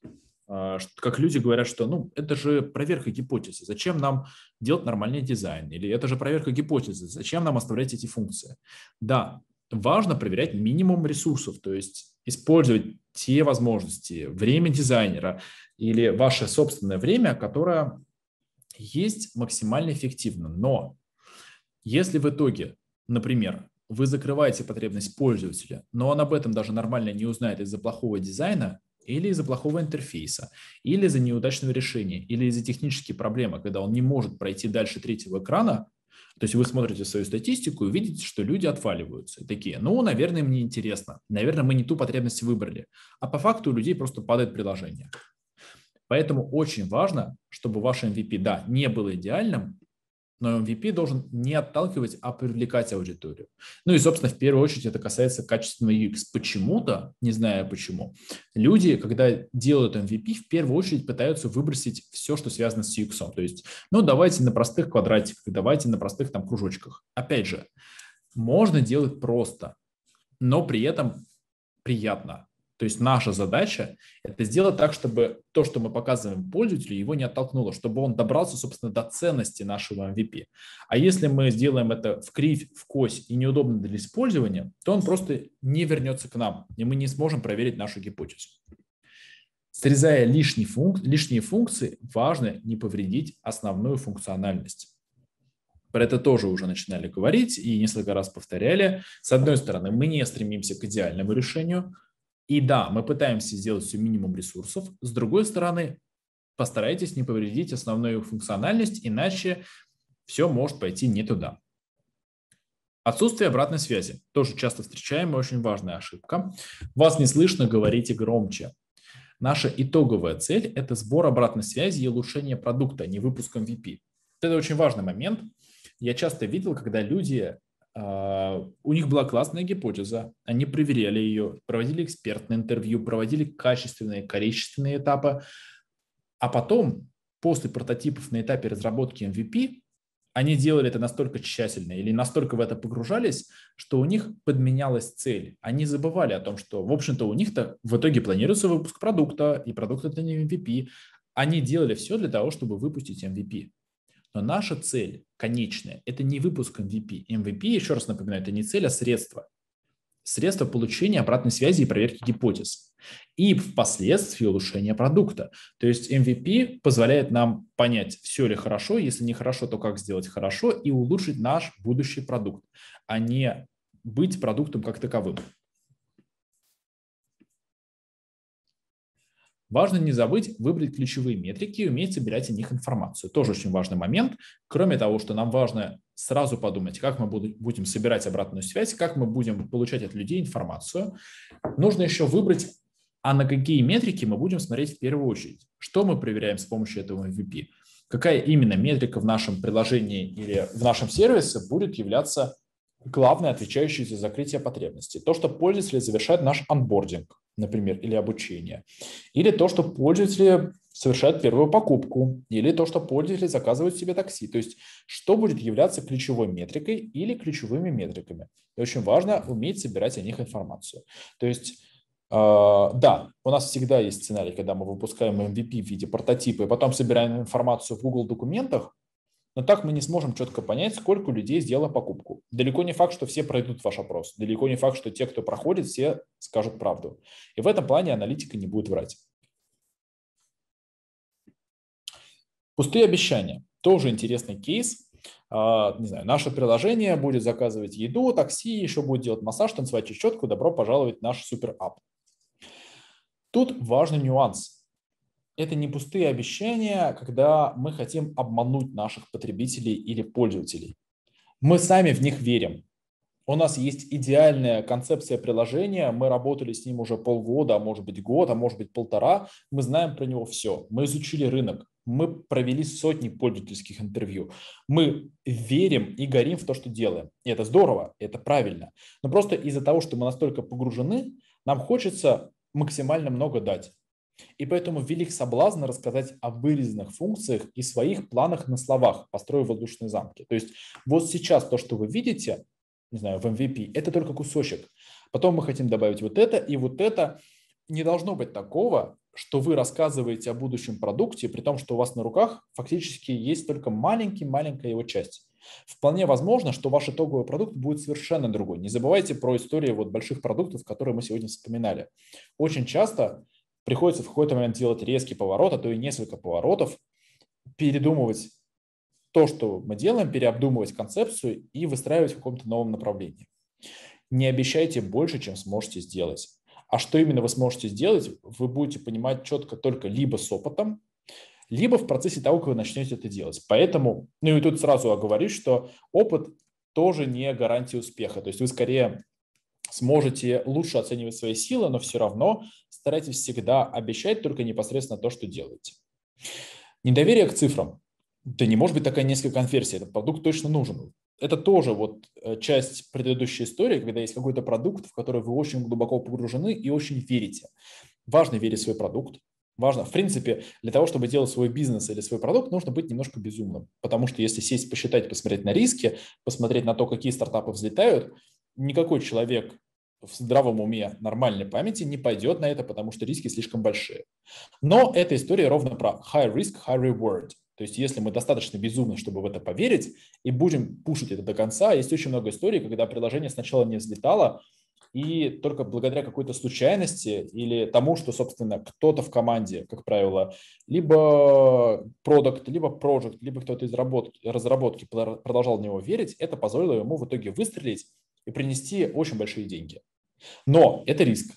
как люди говорят, что ну, это же проверка гипотезы. Зачем нам делать нормальный дизайн? Или это же проверка гипотезы. Зачем нам оставлять эти функции? Да, важно проверять минимум ресурсов, то есть использовать те возможности, время дизайнера или ваше собственное время, которое есть максимально эффективно. Но если в итоге, например, вы закрываете потребность пользователя, но он об этом даже нормально не узнает из-за плохого дизайна, или из-за плохого интерфейса, или из-за неудачного решения, или из-за технической проблемы, когда он не может пройти дальше третьего экрана, то есть вы смотрите свою статистику и видите, что люди отваливаются. И такие, ну, наверное, мне интересно, наверное, мы не ту потребность выбрали. А по факту у людей просто падает приложение. Поэтому очень важно, чтобы ваш эм ви пи, да, не был идеальным, но эм ви пи должен не отталкивать, а привлекать аудиторию. Ну и, собственно, в первую очередь это касается качественного ю экс. Почему-то, не знаю почему, люди, когда делают эм ви пи, в первую очередь пытаются выбросить все, что связано с ю экс. То есть, ну, давайте на простых квадратиках, давайте на простых там кружочках. Опять же, можно делать просто, но при этом приятно. То есть наша задача – это сделать так, чтобы то, что мы показываем пользователю, его не оттолкнуло, чтобы он добрался, собственно, до ценности нашего эм ви пи. А если мы сделаем это в кривь, в кось и неудобно для использования, то он просто не вернется к нам, и мы не сможем проверить нашу гипотезу. Срезая лишние, функ... лишние функции, важно не повредить основную функциональность. Про это тоже уже начинали говорить и несколько раз повторяли. С одной стороны, мы не стремимся к идеальному решению, и да, мы пытаемся сделать все минимум ресурсов. С другой стороны, постарайтесь не повредить основную функциональность, иначе все может пойти не туда. Отсутствие обратной связи. Тоже часто встречаемая, очень важная ошибка. Вас не слышно, говорите громче. Наша итоговая цель – это сбор обратной связи и улучшение продукта, а не выпуск эм ви пи. Это очень важный момент. Я часто видел, когда люди... Uh, у них была классная гипотеза, они проверяли ее, проводили экспертное интервью, проводили качественные, количественные этапы, а потом, после прототипов на этапе разработки эм ви пи, они делали это настолько тщательно или настолько в это погружались, что у них подменялась цель. Они забывали о том, что, в общем-то, у них-то в итоге планируется выпуск продукта, и продукт – это не эм ви пи. Они делали все для того, чтобы выпустить эм ви пи. Но наша цель конечная – это не выпуск эм ви пи. эм ви пи, еще раз напоминаю, это не цель, а средство. Средство получения обратной связи и проверки гипотез. И впоследствии улучшения продукта. То есть эм ви пи позволяет нам понять, все ли хорошо, если не хорошо, то как сделать хорошо и улучшить наш будущий продукт, а не быть продуктом как таковым. Важно не забыть выбрать ключевые метрики и уметь собирать о них информацию. Тоже очень важный момент. Кроме того, что нам важно сразу подумать, как мы будем собирать обратную связь, как мы будем получать от людей информацию. Нужно еще выбрать, а на какие метрики мы будем смотреть в первую очередь. Что мы проверяем с помощью этого эм ви пи? Какая именно метрика в нашем приложении или в нашем сервисе будет являться главной, отвечающей за закрытие потребностей? То, что пользователи завершают наш онбординг, например, или обучение, или то, что пользователи совершают первую покупку, или то, что пользователи заказывают себе такси. То есть, что будет являться ключевой метрикой или ключевыми метриками. И очень важно уметь собирать о них информацию. То есть, э, да, у нас всегда есть сценарий, когда мы выпускаем эм ви пи в виде прототипа и потом собираем информацию в Google документах, но так мы не сможем четко понять, сколько людей сделало покупку. Далеко не факт, что все пройдут ваш опрос. Далеко не факт, что те, кто проходит, все скажут правду. И в этом плане аналитика не будет врать. Пустые обещания. Тоже интересный кейс. А, не знаю, наше приложение будет заказывать еду, такси, еще будет делать массаж, танцевать чечетку. Добро пожаловать в наш супер-ап. Тут важный нюанс. Это не пустые обещания, когда мы хотим обмануть наших потребителей или пользователей. Мы сами в них верим. У нас есть идеальная концепция приложения, мы работали с ним уже полгода, а может быть год, а может быть полтора. Мы знаем про него все. Мы изучили рынок, мы провели сотни пользовательских интервью. Мы верим и горим в то, что делаем. И это здорово, это правильно. Но просто из-за того, что мы настолько погружены, Нам хочется максимально много дать. И поэтому велик соблазн рассказать о вырезанных функциях и своих планах на словах, построив воздушные замки. То есть вот сейчас то, что вы видите, не знаю, в эм ви пи, это только кусочек. Потом мы хотим добавить вот это и вот это. Не должно быть такого, что вы рассказываете о будущем продукте, при том, что у вас на руках фактически есть только маленький-маленькая его часть. Вполне возможно, что ваш итоговый продукт будет совершенно другой. Не забывайте про историю вот больших продуктов, которые мы сегодня вспоминали. Очень часто приходится в какой-то момент делать резкий поворот, а то и несколько поворотов, передумывать то, что мы делаем, переобдумывать концепцию и выстраивать в каком-то новом направлении. Не обещайте больше, чем сможете сделать. А что именно вы сможете сделать, вы будете понимать четко только либо с опытом, либо в процессе того, как вы начнете это делать. Поэтому, ну и тут сразу оговорюсь, что опыт тоже не гарантия успеха. То есть вы скорее сможете лучше оценивать свои силы, но все равно старайтесь всегда обещать только непосредственно то, что делаете. Недоверие к цифрам. Да не может быть такая низкая конверсия, этот продукт точно нужен. Это тоже вот часть предыдущей истории, когда есть какой-то продукт, в который вы очень глубоко погружены и очень верите. Важно верить в свой продукт. Важно, в принципе, для того, чтобы делать свой бизнес или свой продукт, нужно быть немножко безумным. Потому что если сесть, посчитать, посмотреть на риски, посмотреть на то, какие стартапы взлетают, никакой человек в здравом уме, нормальной памяти не пойдет на это, потому что риски слишком большие. Но эта история ровно про high risk, high reward. То есть если мы достаточно безумны, чтобы в это поверить, и будем пушить это до конца, есть очень много историй, когда приложение сначала не взлетало, и только благодаря какой-то случайности или тому, что, собственно, кто-то в команде, как правило, либо продукт, либо project, либо кто-то из разработки продолжал в него верить, это позволило ему в итоге выстрелить и принести очень большие деньги. Но это риск.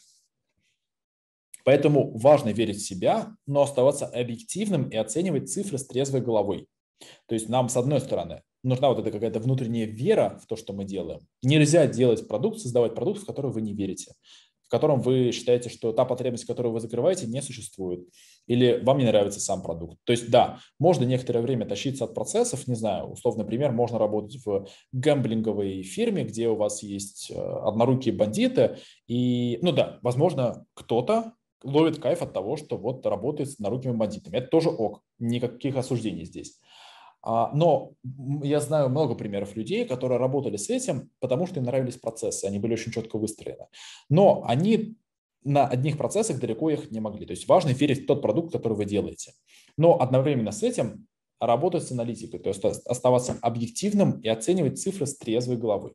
Поэтому важно верить в себя, но оставаться объективным и оценивать цифры с трезвой головой. То есть нам, с одной стороны, нужна вот эта какая-то внутренняя вера в то, что мы делаем. Нельзя делать продукт, создавать продукт, в который вы не верите, в котором вы считаете, что та потребность, которую вы закрываете, не существует, или вам не нравится сам продукт. То есть да, можно некоторое время тащиться от процессов, не знаю, условно, например, можно работать в гэмблинговой фирме, где у вас есть однорукие бандиты, и, ну да, возможно, кто-то ловит кайф от того, что вот работает с однорукими бандитами. Это тоже ок, никаких осуждений здесь. Но я знаю много примеров людей, которые работали с этим, потому что им нравились процессы, они были очень четко выстроены. Но они на одних процессах далеко ехать не могли. То есть важно верить в тот продукт, который вы делаете. Но одновременно с этим работать с аналитикой, то есть оставаться объективным и оценивать цифры с трезвой головы.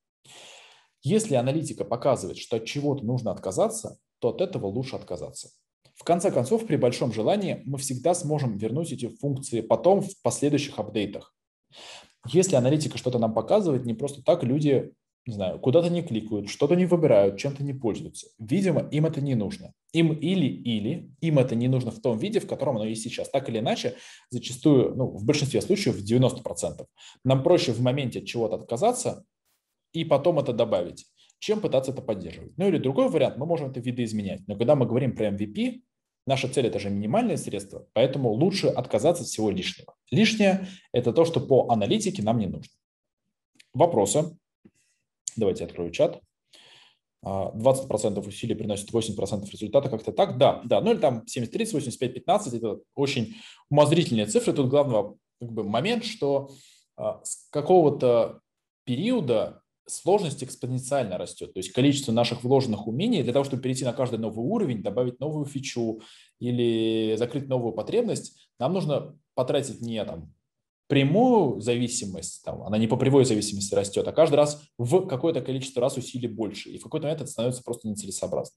Если аналитика показывает, что от чего-то нужно отказаться, то от этого лучше отказаться. В конце концов, при большом желании мы всегда сможем вернуть эти функции потом в последующих апдейтах. Если аналитика что-то нам показывает, не просто так люди, не знаю, куда-то не кликают, что-то не выбирают, чем-то не пользуются. Видимо, им это не нужно. Им или-или, им это не нужно в том виде, в котором оно есть сейчас. Так или иначе, зачастую, ну, в большинстве случаев, в девяноста процентах, нам проще в моменте от чего-то отказаться и потом это добавить, чем пытаться это поддерживать. Ну или другой вариант, мы можем это видоизменять. Но когда мы говорим про эм ви пи, наша цель – это же минимальные средства, поэтому лучше отказаться от всего лишнего. Лишнее – это то, что по аналитике нам не нужно. Вопросы? Давайте открою чат. двадцать процентов усилий приносит восемь процентов результата, как-то так? Да, да. Ну или там семьдесят тридцать, восемьдесят пять пятнадцать – это очень умозрительные цифры. Тут главный как бы, момент, что с какого-то периода сложность экспоненциально растет. То есть количество наших вложенных умений для того, чтобы перейти на каждый новый уровень, добавить новую фичу или закрыть новую потребность, нам нужно потратить не там, прямую зависимость, там, она не по прямой зависимости растет, а каждый раз в какое-то количество раз усилий больше. И в какой-то момент это становится просто нецелесообразно.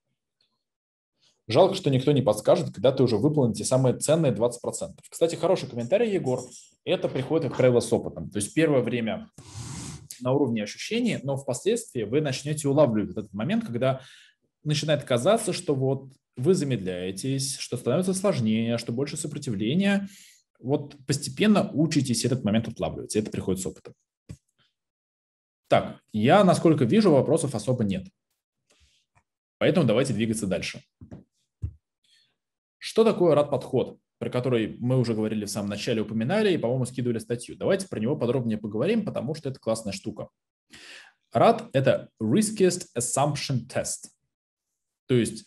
Жалко, что никто не подскажет, когда ты уже выполнил те самые ценные двадцать процентов. Кстати, хороший комментарий, Егор. Это приходит, как правило, с опытом. То есть первое время на уровне ощущений, но впоследствии вы начнете улавливать этот момент, когда начинает казаться, что вот вы замедляетесь, что становится сложнее, что больше сопротивления. Вот постепенно учитесь этот момент отлавливать, и это приходит с опытом. Так, я, насколько вижу, вопросов особо нет. Поэтому давайте двигаться дальше. Что такое рад-подход, про который мы уже говорили в самом начале, упоминали и, по-моему, скидывали статью. Давайте про него подробнее поговорим, потому что это классная штука. рад – это Riskiest Assumption Test. то есть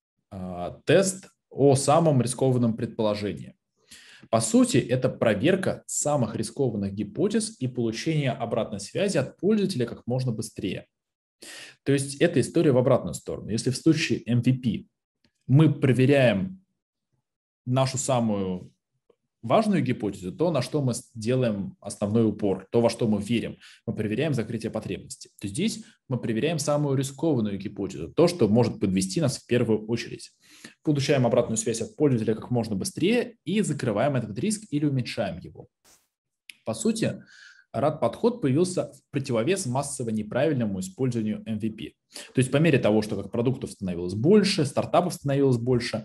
тест о самом рискованном предположении. По сути, это проверка самых рискованных гипотез и получение обратной связи от пользователя как можно быстрее. То есть это история в обратную сторону. Если в случае эм ви пи мы проверяем нашу самую важную гипотезу, то, на что мы делаем основной упор, то, во что мы верим, мы проверяем закрытие потребности. То здесь мы проверяем самую рискованную гипотезу, то, что может подвести нас в первую очередь. Получаем обратную связь от пользователя как можно быстрее и закрываем этот риск или уменьшаем его. По сути, рад-подход появился в противовес массово неправильному использованию эм ви пи. То есть по мере того, что как продуктов становилось больше, стартапов становилось больше,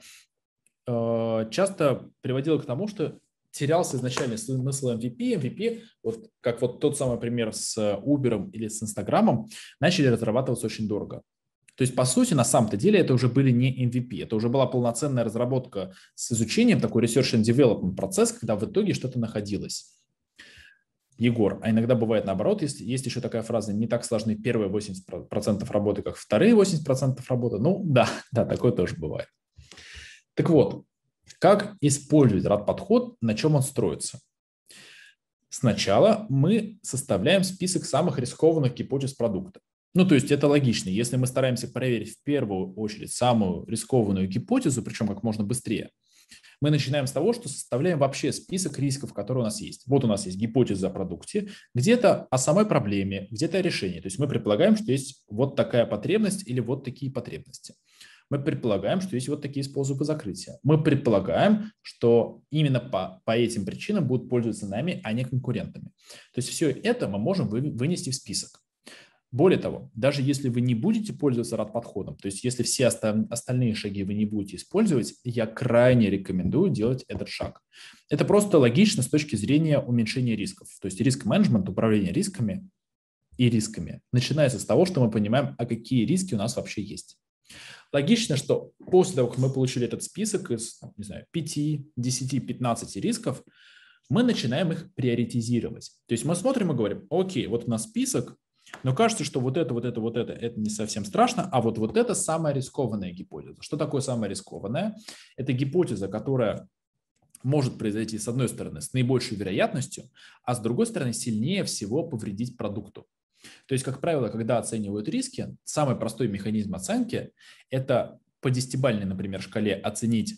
часто приводило к тому, что терялся изначальный смысл эм ви пи. эм ви пи, вот как вот тот самый пример с Uber или с Инстаграмом, начали разрабатываться очень дорого. То есть, по сути, на самом-то деле это уже были не эм ви пи, это уже была полноценная разработка с изучением, такой research and development процесс, когда в итоге что-то находилось. Егор, а иногда бывает наоборот, есть, есть еще такая фраза, не так сложны первые восемьдесят процентов работы, как вторые восемьдесят процентов работы. Ну да, да, такое тоже бывает. Так вот, как использовать рад-подход, на чем он строится? Сначала мы составляем список самых рискованных гипотез продукта. Ну, то есть это логично. Если мы стараемся проверить в первую очередь самую рискованную гипотезу, причем как можно быстрее, мы начинаем с того, что составляем вообще список рисков, которые у нас есть. Вот у нас есть гипотеза о продукте, где-то о самой проблеме, где-то о решении. То есть мы предполагаем, что есть вот такая потребность или вот такие потребности. Мы предполагаем, что есть вот такие способы закрытия. Мы предполагаем, что именно по, по этим причинам будут пользоваться нами, а не конкурентами. То есть все это мы можем вы, вынести в список. Более того, даже если вы не будете пользоваться рад-подходом, то есть если все оста- остальные шаги вы не будете использовать, я крайне рекомендую делать этот шаг. Это просто логично с точки зрения уменьшения рисков. То есть риск-менеджмент, управление рисками и рисками начинается с того, что мы понимаем, а какие риски у нас вообще есть. Логично, что после того, как мы получили этот список из, не знаю, пяти, десяти, пятнадцати рисков, мы начинаем их приоритизировать. То есть мы смотрим и говорим, окей, вот у нас список, но кажется, что вот это, вот это, вот это, это не совсем страшно, а вот, вот это самая рискованная гипотеза. Что такое самая рискованная? Это гипотеза, которая может произойти, с одной стороны, с наибольшей вероятностью, а с другой стороны, сильнее всего повредить продукту. То есть, как правило, когда оценивают риски, самый простой механизм оценки – это по десятибалльной, например, шкале оценить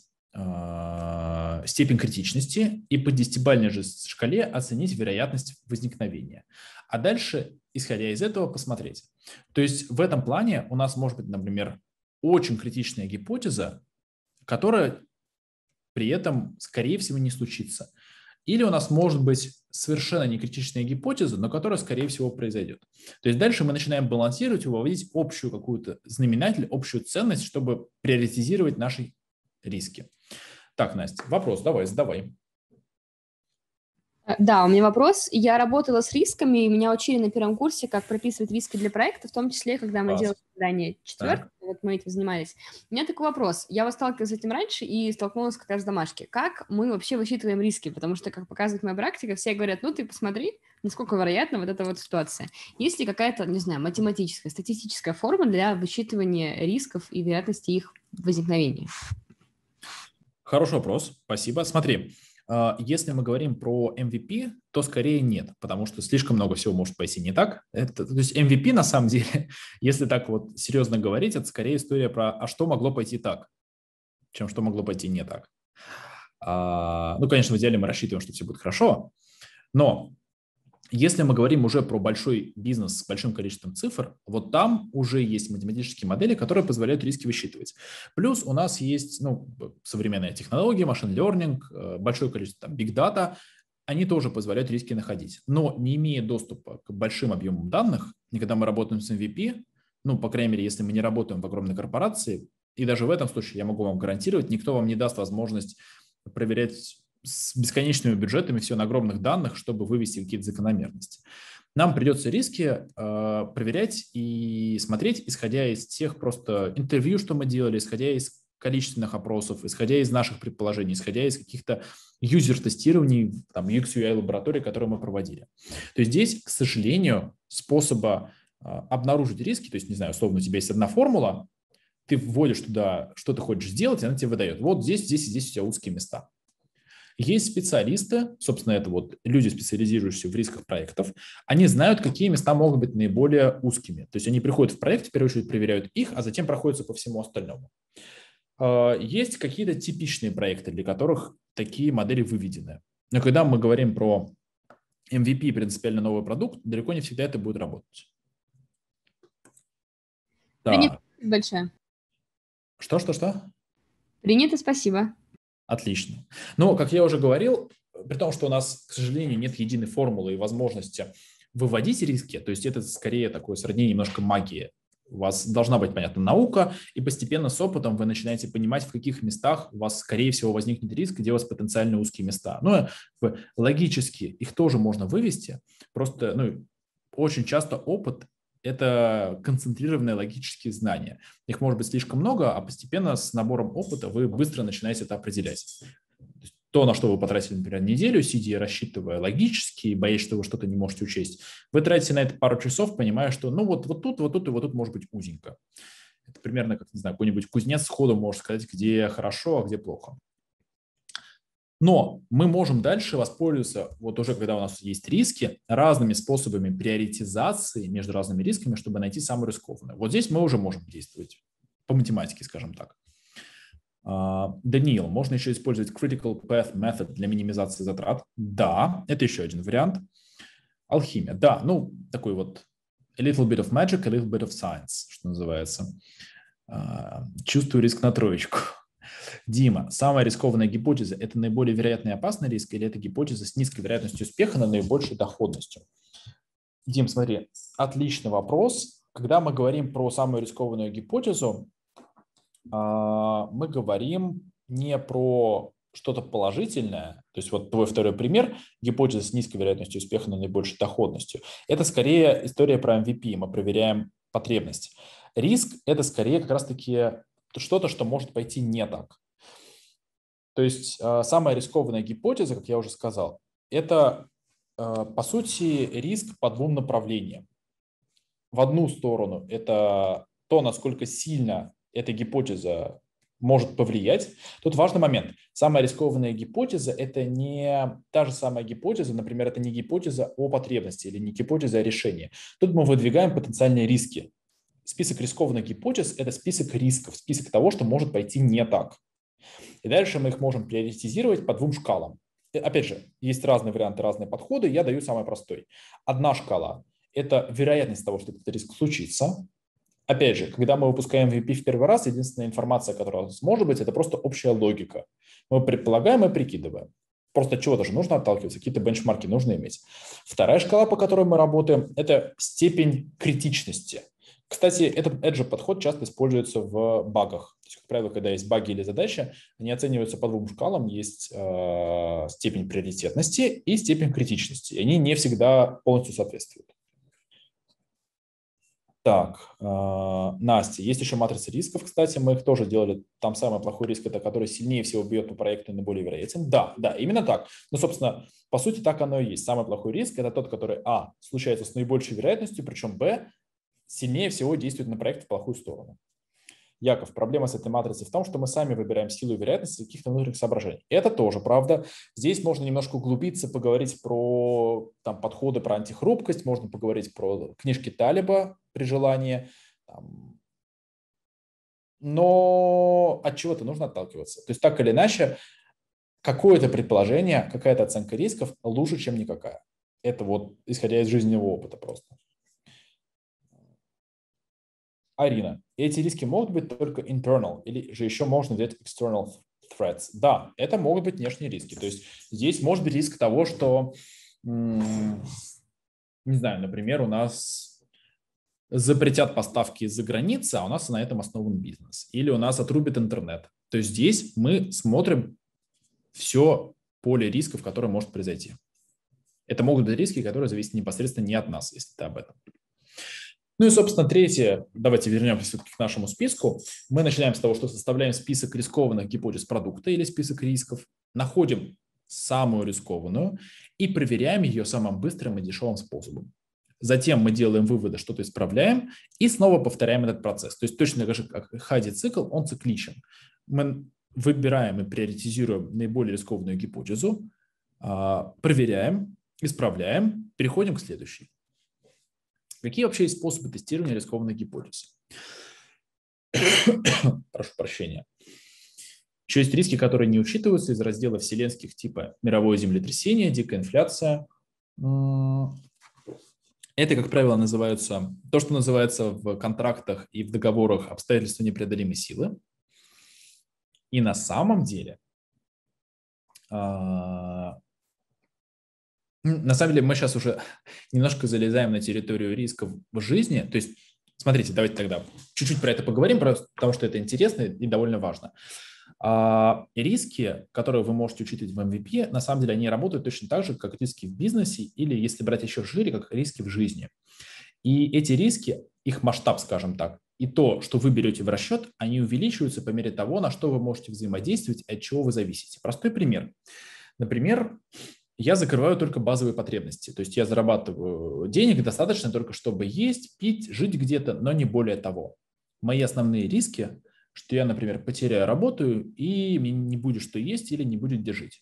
э, степень критичности и по десятибалльной же шкале оценить вероятность возникновения. А дальше, исходя из этого, посмотреть. То есть в этом плане у нас может быть, например, очень критичная гипотеза, которая при этом, скорее всего, не случится. Или у нас может быть совершенно некритичная гипотеза, но которая, скорее всего, произойдет. То есть дальше мы начинаем балансировать и выводить общую какую-то знаменатель, общую ценность, чтобы приоритизировать наши риски. Так, Настя, вопрос давай, задавай. Да, у меня вопрос. Я работала с рисками, и меня учили на первом курсе, как прописывать риски для проекта, в том числе, когда мы Класс. делали задание четвертое, вот мы этим занимались. У меня такой вопрос. Я вот сталкивалась с этим раньше и столкнулась как раз в домашке. Как мы вообще высчитываем риски? Потому что, как показывает моя практика, все говорят, ну ты посмотри, насколько вероятна вот эта вот ситуация. Есть ли какая-то, не знаю, математическая, статистическая форма для высчитывания рисков и вероятности их возникновения? Хороший вопрос, спасибо. Смотри. Если мы говорим про эм ви пи, то скорее нет, потому что слишком много всего может пойти не так. Это, то есть эм ви пи на самом деле, если так вот серьезно говорить, это скорее история про «а что могло пойти так», чем «что могло пойти не так». А, ну, конечно, в идеале мы рассчитываем, что все будет хорошо, но если мы говорим уже про большой бизнес с большим количеством цифр, вот там уже есть математические модели, которые позволяют риски высчитывать. Плюс у нас есть ну, современные технологии, машин learning, большое количество там, big data, они тоже позволяют риски находить. Но не имея доступа к большим объемам данных, и когда мы работаем с эм ви пи, ну, по крайней мере, если мы не работаем в огромной корпорации, и даже в этом случае я могу вам гарантировать, никто вам не даст возможность проверять с бесконечными бюджетами все на огромных данных, чтобы вывести какие-то закономерности. Нам придется риски э, проверять и смотреть, исходя из тех просто интервью, что мы делали, исходя из количественных опросов, исходя из наших предположений, исходя из каких-то юзер-тестирований, там, ю экс ю ай-лабораторий, которые мы проводили. То есть здесь, к сожалению, способа э, обнаружить риски, то есть, не знаю, условно, у тебя есть одна формула, ты вводишь туда, что ты хочешь сделать, и она тебе выдает. Вот здесь, здесь и здесь у тебя узкие места. Есть специалисты, собственно, это вот люди, специализирующиеся в рисках проектов, они знают, какие места могут быть наиболее узкими. То есть они приходят в проект, в первую очередь проверяют их, а затем проходятся по всему остальному. Есть какие-то типичные проекты, для которых такие модели выведены. Но когда мы говорим про эм ви пи, принципиально новый продукт, далеко не всегда это будет работать. Принято, да. Большое. Что-что-что? Принято, спасибо. Отлично. Но, как я уже говорил, при том, что у нас, к сожалению, нет единой формулы и возможности выводить риски, то есть это скорее такое сродни немножко магии. У вас должна быть, понятна наука, и постепенно с опытом вы начинаете понимать, в каких местах у вас, скорее всего, возникнет риск, где у вас потенциально узкие места. Но логически их тоже можно вывести, просто ну, очень часто опыт – это концентрированные логические знания. Их может быть слишком много, а постепенно с набором опыта вы быстро начинаете это определять. То, на что вы потратили, например, неделю, сидя, рассчитывая логически, боясь, что вы что-то не можете учесть, вы тратите на это пару часов, понимая, что ну вот, вот тут, вот тут и вот тут может быть узенько. Это примерно, как, не знаю, какой-нибудь кузнец сходу может сказать, где хорошо, а где плохо. Но мы можем дальше воспользоваться, вот уже когда у нас есть риски, разными способами приоритизации между разными рисками, чтобы найти самый рискованный. Вот здесь мы уже можем действовать по математике, скажем так. Даниил, можно еще использовать Critical Path Method для минимизации затрат? Да, это еще один вариант. Алхимия, да, ну, такой вот a little bit of magic, a little bit of science, что называется. Чувствую риск на троечку. Дима, самая рискованная гипотеза – это наиболее вероятный и опасный риск или это гипотеза с низкой вероятностью успеха, но наибольшей доходностью? Дим, смотри, отличный вопрос. Когда мы говорим про самую рискованную гипотезу, мы говорим не про что-то положительное, то есть вот твой второй пример, гипотеза с низкой вероятностью успеха, но наибольшей доходностью. Это скорее история про эм ви пи, мы проверяем потребность. Риск – это скорее как раз-таки что-то, что может пойти не так. То есть самая рискованная гипотеза, как я уже сказал, это, по сути, риск по двум направлениям. В одну сторону это то, насколько сильно эта гипотеза может повлиять. Тут важный момент. Самая рискованная гипотеза – это не та же самая гипотеза, например, это не гипотеза о потребности или не гипотеза о решении. Тут мы выдвигаем потенциальные риски. Список рискованных гипотез – это список рисков, список того, что может пойти не так. И дальше мы их можем приоритизировать по двум шкалам. И опять же, есть разные варианты, разные подходы. Я даю самый простой. Одна шкала – это вероятность того, что этот риск случится. Опять же, когда мы выпускаем эм ви пи в первый раз, единственная информация, которая у нас может быть, это просто общая логика. Мы предполагаем и прикидываем. Просто от чего-то же нужно отталкиваться, какие-то бенчмарки нужно иметь. Вторая шкала, по которой мы работаем, это степень критичности. Кстати, этот, этот же подход часто используется в багах. То есть, как правило, когда есть баги или задачи, они оцениваются по двум шкалам. Есть э, степень приоритетности и степень критичности. И они не всегда полностью соответствуют. Так, э, Настя, есть еще матрица рисков, кстати, мы их тоже делали. Там самый плохой риск, это который сильнее всего бьет по проекту и наиболее вероятен. Да, да, именно так. Ну, собственно, по сути, так оно и есть. Самый плохой риск – это тот, который, а, случается с наибольшей вероятностью, причем, б, сильнее всего действует на проект в плохую сторону. Яков, проблема с этой матрицей в том, что мы сами выбираем силу и вероятность из каких-то внутренних соображений. Это тоже правда. Здесь можно немножко углубиться, поговорить про там, подходы, про антихрупкость, можно поговорить про книжки Талиба при желании. Там. Но от чего-то нужно отталкиваться. То есть так или иначе, какое-то предположение, какая-то оценка рисков лучше, чем никакая. Это вот исходя из жизненного опыта просто. Арина, эти риски могут быть только internal или же еще можно взять external threats? Да, это могут быть внешние риски. То есть здесь может быть риск того, что, не знаю, например, у нас запретят поставки из-за границы, а у нас на этом основан бизнес. Или у нас отрубит интернет. То есть здесь мы смотрим все поле рисков, которое может произойти. Это могут быть риски, которые зависят непосредственно не от нас, если ты об этом. Ну и, собственно, третье, давайте вернемся все-таки к нашему списку. Мы начинаем с того, что составляем список рискованных гипотез продукта или список рисков, находим самую рискованную и проверяем ее самым быстрым и дешевым способом. затем мы делаем выводы, что-то исправляем, и снова повторяем этот процесс. То есть точно так же, как хади-цикл, он цикличен. Мы выбираем и приоритизируем наиболее рискованную гипотезу, проверяем, исправляем, переходим к следующей. Какие вообще есть способы тестирования рискованных гипотез? Прошу прощения. Еще есть риски, которые не учитываются из раздела вселенских типа мировое землетрясение, дикая инфляция. Это, как правило, называются, то, что называется в контрактах и в договорах обстоятельства непреодолимой силы. И на самом деле, на самом деле мы сейчас уже немножко залезаем на территорию рисков в жизни. То есть, смотрите, давайте тогда чуть-чуть про это поговорим, потому что это интересно и довольно важно. А риски, которые вы можете учитывать в эм ви пи, на самом деле они работают точно так же, как риски в бизнесе или, если брать еще шире, как риски в жизни. И эти риски, их масштаб, скажем так, и то, что вы берете в расчет, они увеличиваются по мере того, на что вы можете взаимодействовать и от чего вы зависите. Простой пример. Например, я закрываю только базовые потребности. То есть я зарабатываю денег достаточно только, чтобы есть, пить, жить где-то, но не более того. Мои основные риски, что я, например, потеряю работу, и мне не будет что есть или не будет где жить.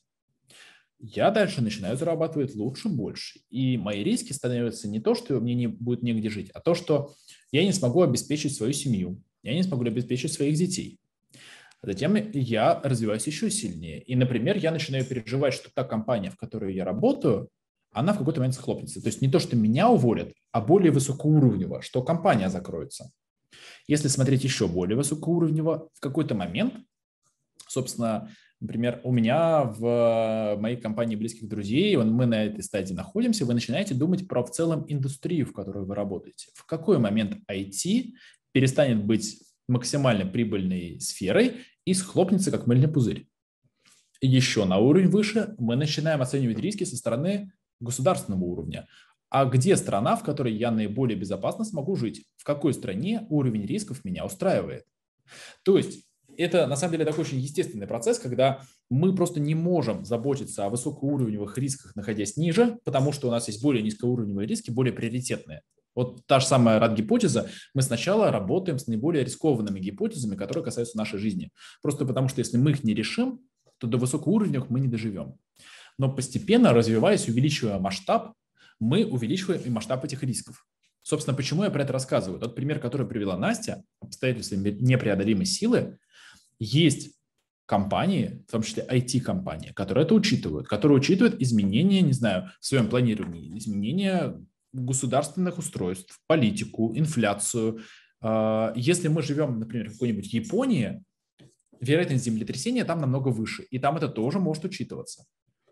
Я дальше начинаю зарабатывать лучше, больше. И мои риски становятся не то, что мне не будет негде жить, а то, что я не смогу обеспечить свою семью, я не смогу обеспечить своих детей. Затем я развиваюсь еще сильнее. И, например, я начинаю переживать, что та компания, в которой я работаю, она в какой-то момент схлопнется. То есть не то, что меня уволят, а более высокоуровнево, что компания закроется. Если смотреть еще более высокоуровнево, в какой-то момент, собственно, например, у меня в моей компании близких друзей, мы на этой стадии находимся, вы начинаете думать про в целом индустрию, в которой вы работаете. В какой момент ай ти перестанет быть максимально прибыльной сферой и схлопнется как мыльный пузырь. И еще на уровень выше мы начинаем оценивать риски со стороны государственного уровня. А где страна, в которой я наиболее безопасно смогу жить? В какой стране уровень рисков меня устраивает? То есть это на самом деле такой очень естественный процесс, когда мы просто не можем заботиться о высокоуровневых рисках, находясь ниже, потому что у нас есть более низкоуровневые риски, более приоритетные. Вот та же самая рад-гипотеза, мы сначала работаем с наиболее рискованными гипотезами, которые касаются нашей жизни. Просто потому что если мы их не решим, то до высокоуровневых мы не доживем. Но постепенно, развиваясь, увеличивая масштаб, мы увеличиваем и масштаб этих рисков. Собственно, почему я про это рассказываю? Тот пример, который привела Настя, обстоятельства непреодолимой силы, есть компании, в том числе ай ти-компании, которые это учитывают, которые учитывают изменения, не знаю, в своем планировании, изменения государственных устройств, политику, инфляцию. Если мы живем, например, в какой-нибудь Японии, вероятность землетрясения там намного выше, и там это тоже может учитываться.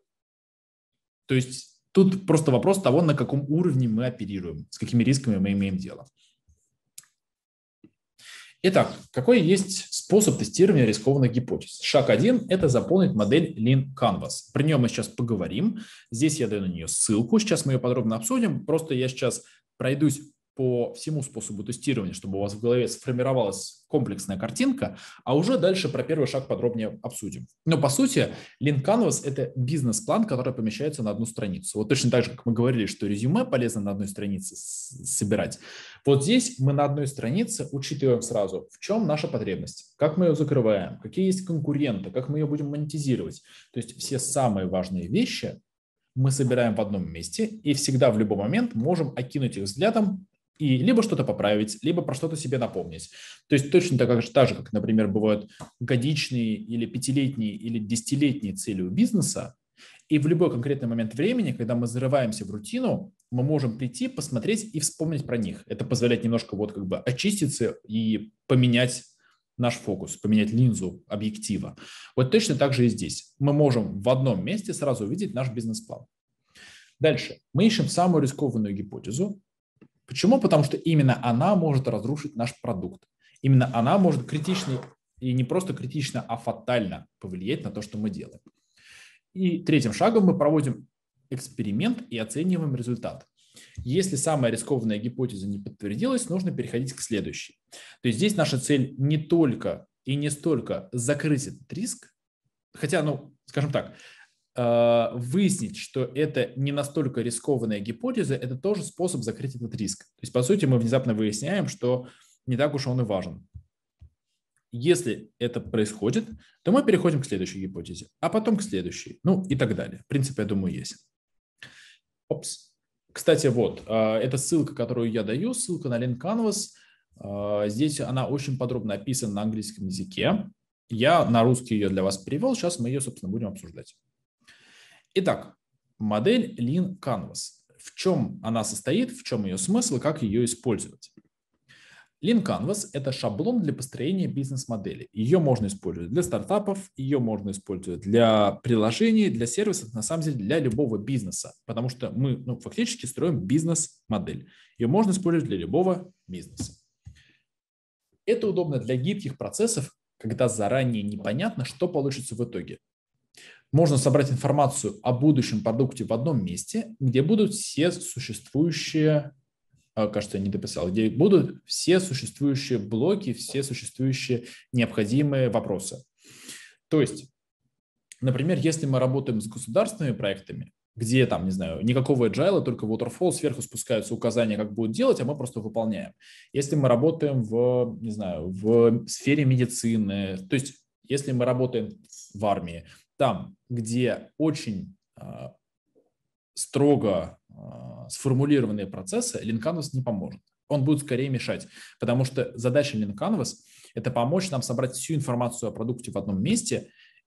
То есть тут просто вопрос того, на каком уровне мы оперируем, с какими рисками мы имеем дело. Итак, какой есть способ тестирования рискованных гипотез? Шаг один – это заполнить модель Lean Canvas. Про нее мы сейчас поговорим. Здесь я даю на нее ссылку. Сейчас мы ее подробно обсудим. Просто я сейчас пройдусь по всему способу тестирования, чтобы у вас в голове сформировалась комплексная картинка, а уже дальше про первый шаг подробнее обсудим. Но по сути, Lean Canvas – это бизнес-план, который помещается на одну страницу. Вот точно так же, как мы говорили, что резюме полезно на одной странице собирать. Вот здесь мы на одной странице учитываем сразу, в чем наша потребность, как мы ее закрываем, какие есть конкуренты, как мы ее будем монетизировать. То есть все самые важные вещи мы собираем в одном месте и всегда в любой момент можем окинуть их взглядом и либо что-то поправить, либо про что-то себе напомнить. То есть точно так же, так же, как, например, бывают годичные или пятилетние или десятилетние цели у бизнеса, и в любой конкретный момент времени, когда мы зарываемся в рутину, мы можем прийти, посмотреть и вспомнить про них. Это позволяет немножко вот как бы очиститься и поменять наш фокус, поменять линзу объектива. Вот точно так же и здесь. Мы можем в одном месте сразу увидеть наш бизнес-план. Дальше. Мы ищем самую рискованную гипотезу. Почему? Потому что именно она может разрушить наш продукт. Именно она может критично, и не просто критично, а фатально повлиять на то, что мы делаем. И третьим шагом мы проводим эксперимент и оцениваем результат. Если самая рискованная гипотеза не подтвердилась, нужно переходить к следующей. То есть здесь наша цель не только и не столько закрыть этот риск, хотя, ну, скажем так, выяснить, что это не настолько рискованная гипотеза, это тоже способ закрыть этот риск. То есть, по сути, мы внезапно выясняем, что не так уж он и важен. Если это происходит, то мы переходим к следующей гипотезе, а потом к следующей, ну и так далее. Принцип, я думаю, есть. Опс. Кстати, вот, это ссылка, которую я даю, ссылка на Lean Canvas. Здесь она очень подробно описана на английском языке. Я на русский ее для вас перевел, сейчас мы ее, собственно, будем обсуждать. Итак, модель Lean Canvas. В чем она состоит, в чем ее смысл и как ее использовать? Lean Canvas – это шаблон для построения бизнес-модели. Ее можно использовать для стартапов, ее можно использовать для приложений, для сервисов, на самом деле для любого бизнеса, потому что мы ну, фактически строим бизнес-модель. Ее можно использовать для любого бизнеса. Это удобно для гибких процессов, когда заранее непонятно, что получится в итоге. Можно собрать информацию о будущем продукте в одном месте, где будут все существующие, кажется, я не дописал, где будут все существующие блоки, все существующие необходимые вопросы. То есть, например, если мы работаем с государственными проектами, где там, не знаю, никакого agile, только waterfall, сверху спускаются указания, как будут делать, а мы просто выполняем. Если мы работаем в, не знаю, в сфере медицины, то есть если мы работаем в армии, там, где очень э, строго э, сформулированные процессы, Lean Canvas не поможет. Он будет скорее мешать, потому что задача Lean Canvas – это помочь нам собрать всю информацию о продукте в одном месте,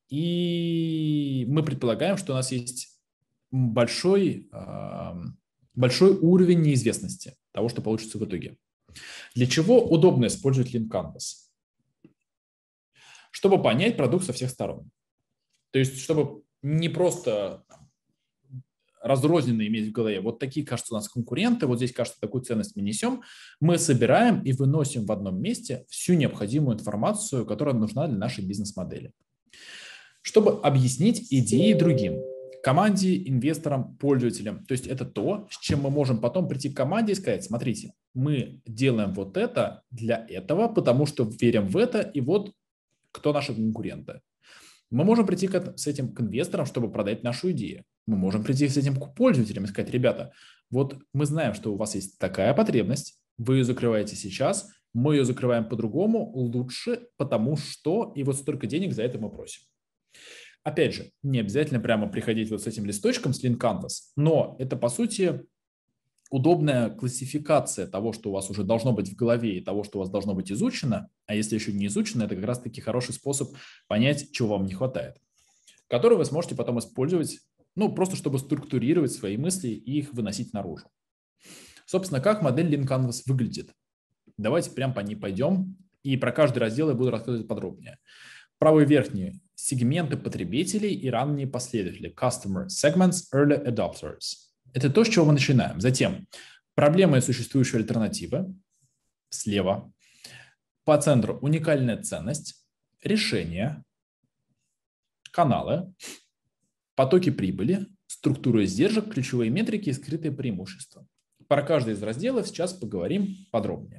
и мы предполагаем, что у нас есть большой, э, большой уровень неизвестности того, что получится в итоге. Для чего удобно использовать Lean Canvas? Чтобы понять продукт со всех сторон. То есть, чтобы не просто разрозненно иметь в голове, вот такие, кажется, у нас конкуренты, вот здесь, кажется, такую ценность мы несем, мы собираем и выносим в одном месте всю необходимую информацию, которая нужна для нашей бизнес-модели. Чтобы объяснить идеи другим, команде, инвесторам, пользователям. То есть это то, с чем мы можем потом прийти к команде и сказать, смотрите, мы делаем вот это для этого, потому что верим в это, и вот кто наши конкуренты. Мы можем прийти с этим к инвесторам, чтобы продать нашу идею. Мы можем прийти с этим к пользователям и сказать, ребята, вот мы знаем, что у вас есть такая потребность, вы ее закрываете сейчас, мы ее закрываем по-другому, лучше, потому что, и вот столько денег за это мы просим. Опять же, не обязательно прямо приходить вот с этим листочком, с Lean Canvas, но это, по сути, удобная классификация того, что у вас уже должно быть в голове и того, что у вас должно быть изучено, а если еще не изучено, это как раз-таки хороший способ понять, чего вам не хватает, который вы сможете потом использовать, ну, просто чтобы структурировать свои мысли и их выносить наружу. Собственно, как модель Lean Canvas выглядит? Давайте прям по ней пойдем, и про каждый раздел я буду рассказывать подробнее. Правый верхний – сегменты потребителей и ранние последователи, Customer Segments, Early Adopters. Это то, с чего мы начинаем. Затем проблемы и существующие альтернативы слева. По центру уникальная ценность, решения, каналы, потоки прибыли, структура издержек, ключевые метрики и скрытые преимущества. Про каждый из разделов сейчас поговорим подробнее.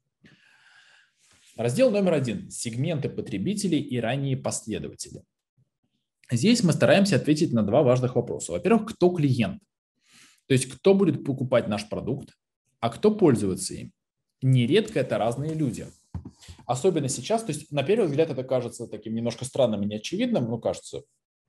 Раздел номер один – сегменты потребителей и ранние последователи. Здесь мы стараемся ответить на два важных вопроса. Во-первых, кто клиент? То есть кто будет покупать наш продукт, а кто пользуется им. Нередко это разные люди. Особенно сейчас, то есть на первый взгляд это кажется таким немножко странным и неочевидным, но кажется,